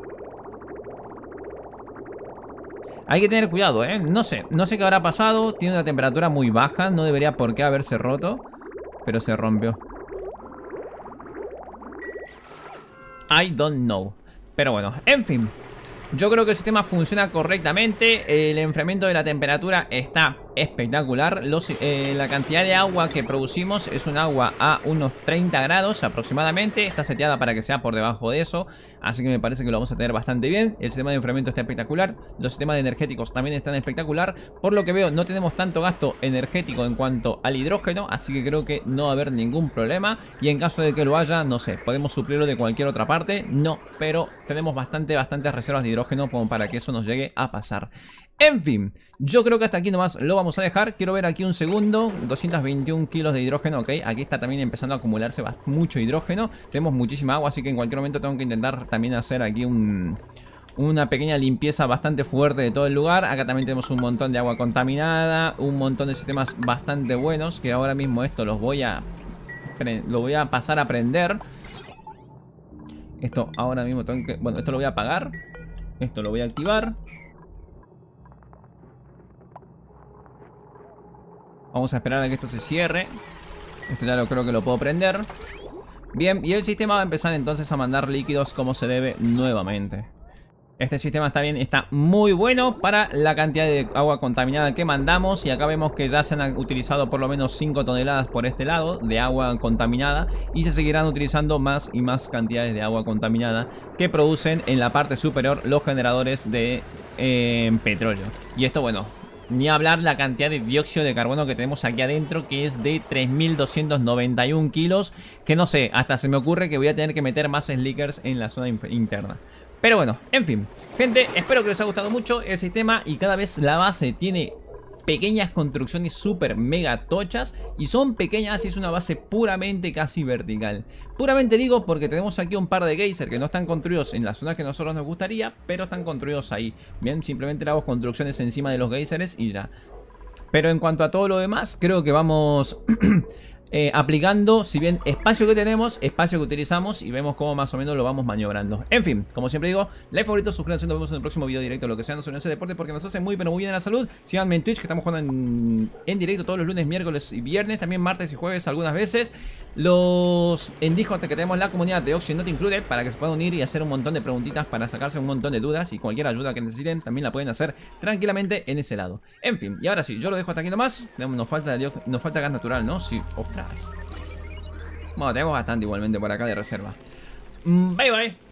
Hay que tener cuidado, ¿eh? No sé, no sé qué habrá pasado. Tiene una temperatura muy baja. No debería por qué haberse roto, pero se rompió. I don't know. Pero bueno, en fin. Yo creo que el sistema funciona correctamente. El enfriamiento de la temperatura está espectacular. Los, eh, la cantidad de agua que producimos es un agua a unos treinta grados aproximadamente. Está seteada para que sea por debajo de eso, así que me parece que lo vamos a tener bastante bien. El sistema de enfriamiento está espectacular. Los sistemas energéticos también están espectacular. Por lo que veo, no tenemos tanto gasto energético en cuanto al hidrógeno, así que creo que no va a haber ningún problema. Y en caso de que lo haya, no sé, podemos suplirlo de cualquier otra parte. No, pero tenemos bastante, bastantes reservas de hidrógeno como para que eso nos llegue a pasar. En fin, yo creo que hasta aquí nomás lo vamos a dejar. Quiero ver aquí un segundo. doscientos veintiún kilos de hidrógeno, ok. Aquí está también empezando a acumularse mucho hidrógeno. Tenemos muchísima agua, así que en cualquier momento tengo que intentar también hacer aquí un... una pequeña limpieza bastante fuerte de todo el lugar. Acá también tenemos un montón de agua contaminada, un montón de sistemas bastante buenos, que ahora mismo esto los voy a... lo voy a pasar a prender. Esto ahora mismo tengo que... bueno, esto lo voy a apagar. Esto lo voy a activar. Vamos a esperar a que esto se cierre. Esto ya lo creo que lo puedo prender. Bien, y el sistema va a empezar entonces a mandar líquidos como se debe nuevamente. Este sistema está bien, está muy bueno para la cantidad de agua contaminada que mandamos. Y acá vemos que ya se han utilizado por lo menos cinco toneladas por este lado de agua contaminada. Y se seguirán utilizando más y más cantidades de agua contaminada que producen en la parte superior los generadores de eh, petróleo. Y esto, bueno, ni hablar la cantidad de dióxido de carbono que tenemos aquí adentro, que es de tres mil doscientos noventa y un kilos. Que no sé, hasta se me ocurre que voy a tener que meter más slickers en la zona interna. Pero bueno, en fin, gente, espero que les haya gustado mucho el sistema y cada vez la base tiene pequeñas construcciones súper mega tochas. Y son pequeñas y es una base puramente casi vertical. Puramente digo porque tenemos aquí un par de geysers que no están construidos en la zona que nosotros nos gustaría, pero están construidos ahí. Bien, simplemente le hago construcciones encima de los geysers y ya. Pero en cuanto a todo lo demás, creo que vamos eh, aplicando, si bien espacio que tenemos, espacio que utilizamos, y vemos cómo más o menos lo vamos maniobrando. En fin, como siempre digo, like, favorito, suscríbanse, nos vemos en el próximo video directo, lo que sea, no se olviden de deporte porque nos hace muy pero muy bien a la salud. Síganme en Twitch, que estamos jugando en, en directo todos los lunes, miércoles y viernes, también martes y jueves algunas veces. Los en Discord que tenemos la comunidad de Oxygen Not Included para que se puedan unir y hacer un montón de preguntitas para sacarse un montón de dudas, y cualquier ayuda que necesiten también la pueden hacer tranquilamente en ese lado. En fin, y ahora sí, yo lo dejo hasta aquí nomás. Nos falta, nos falta gas natural, ¿no? Sí, ostras. Bueno, tenemos bastante igualmente por acá de reserva. Bye bye.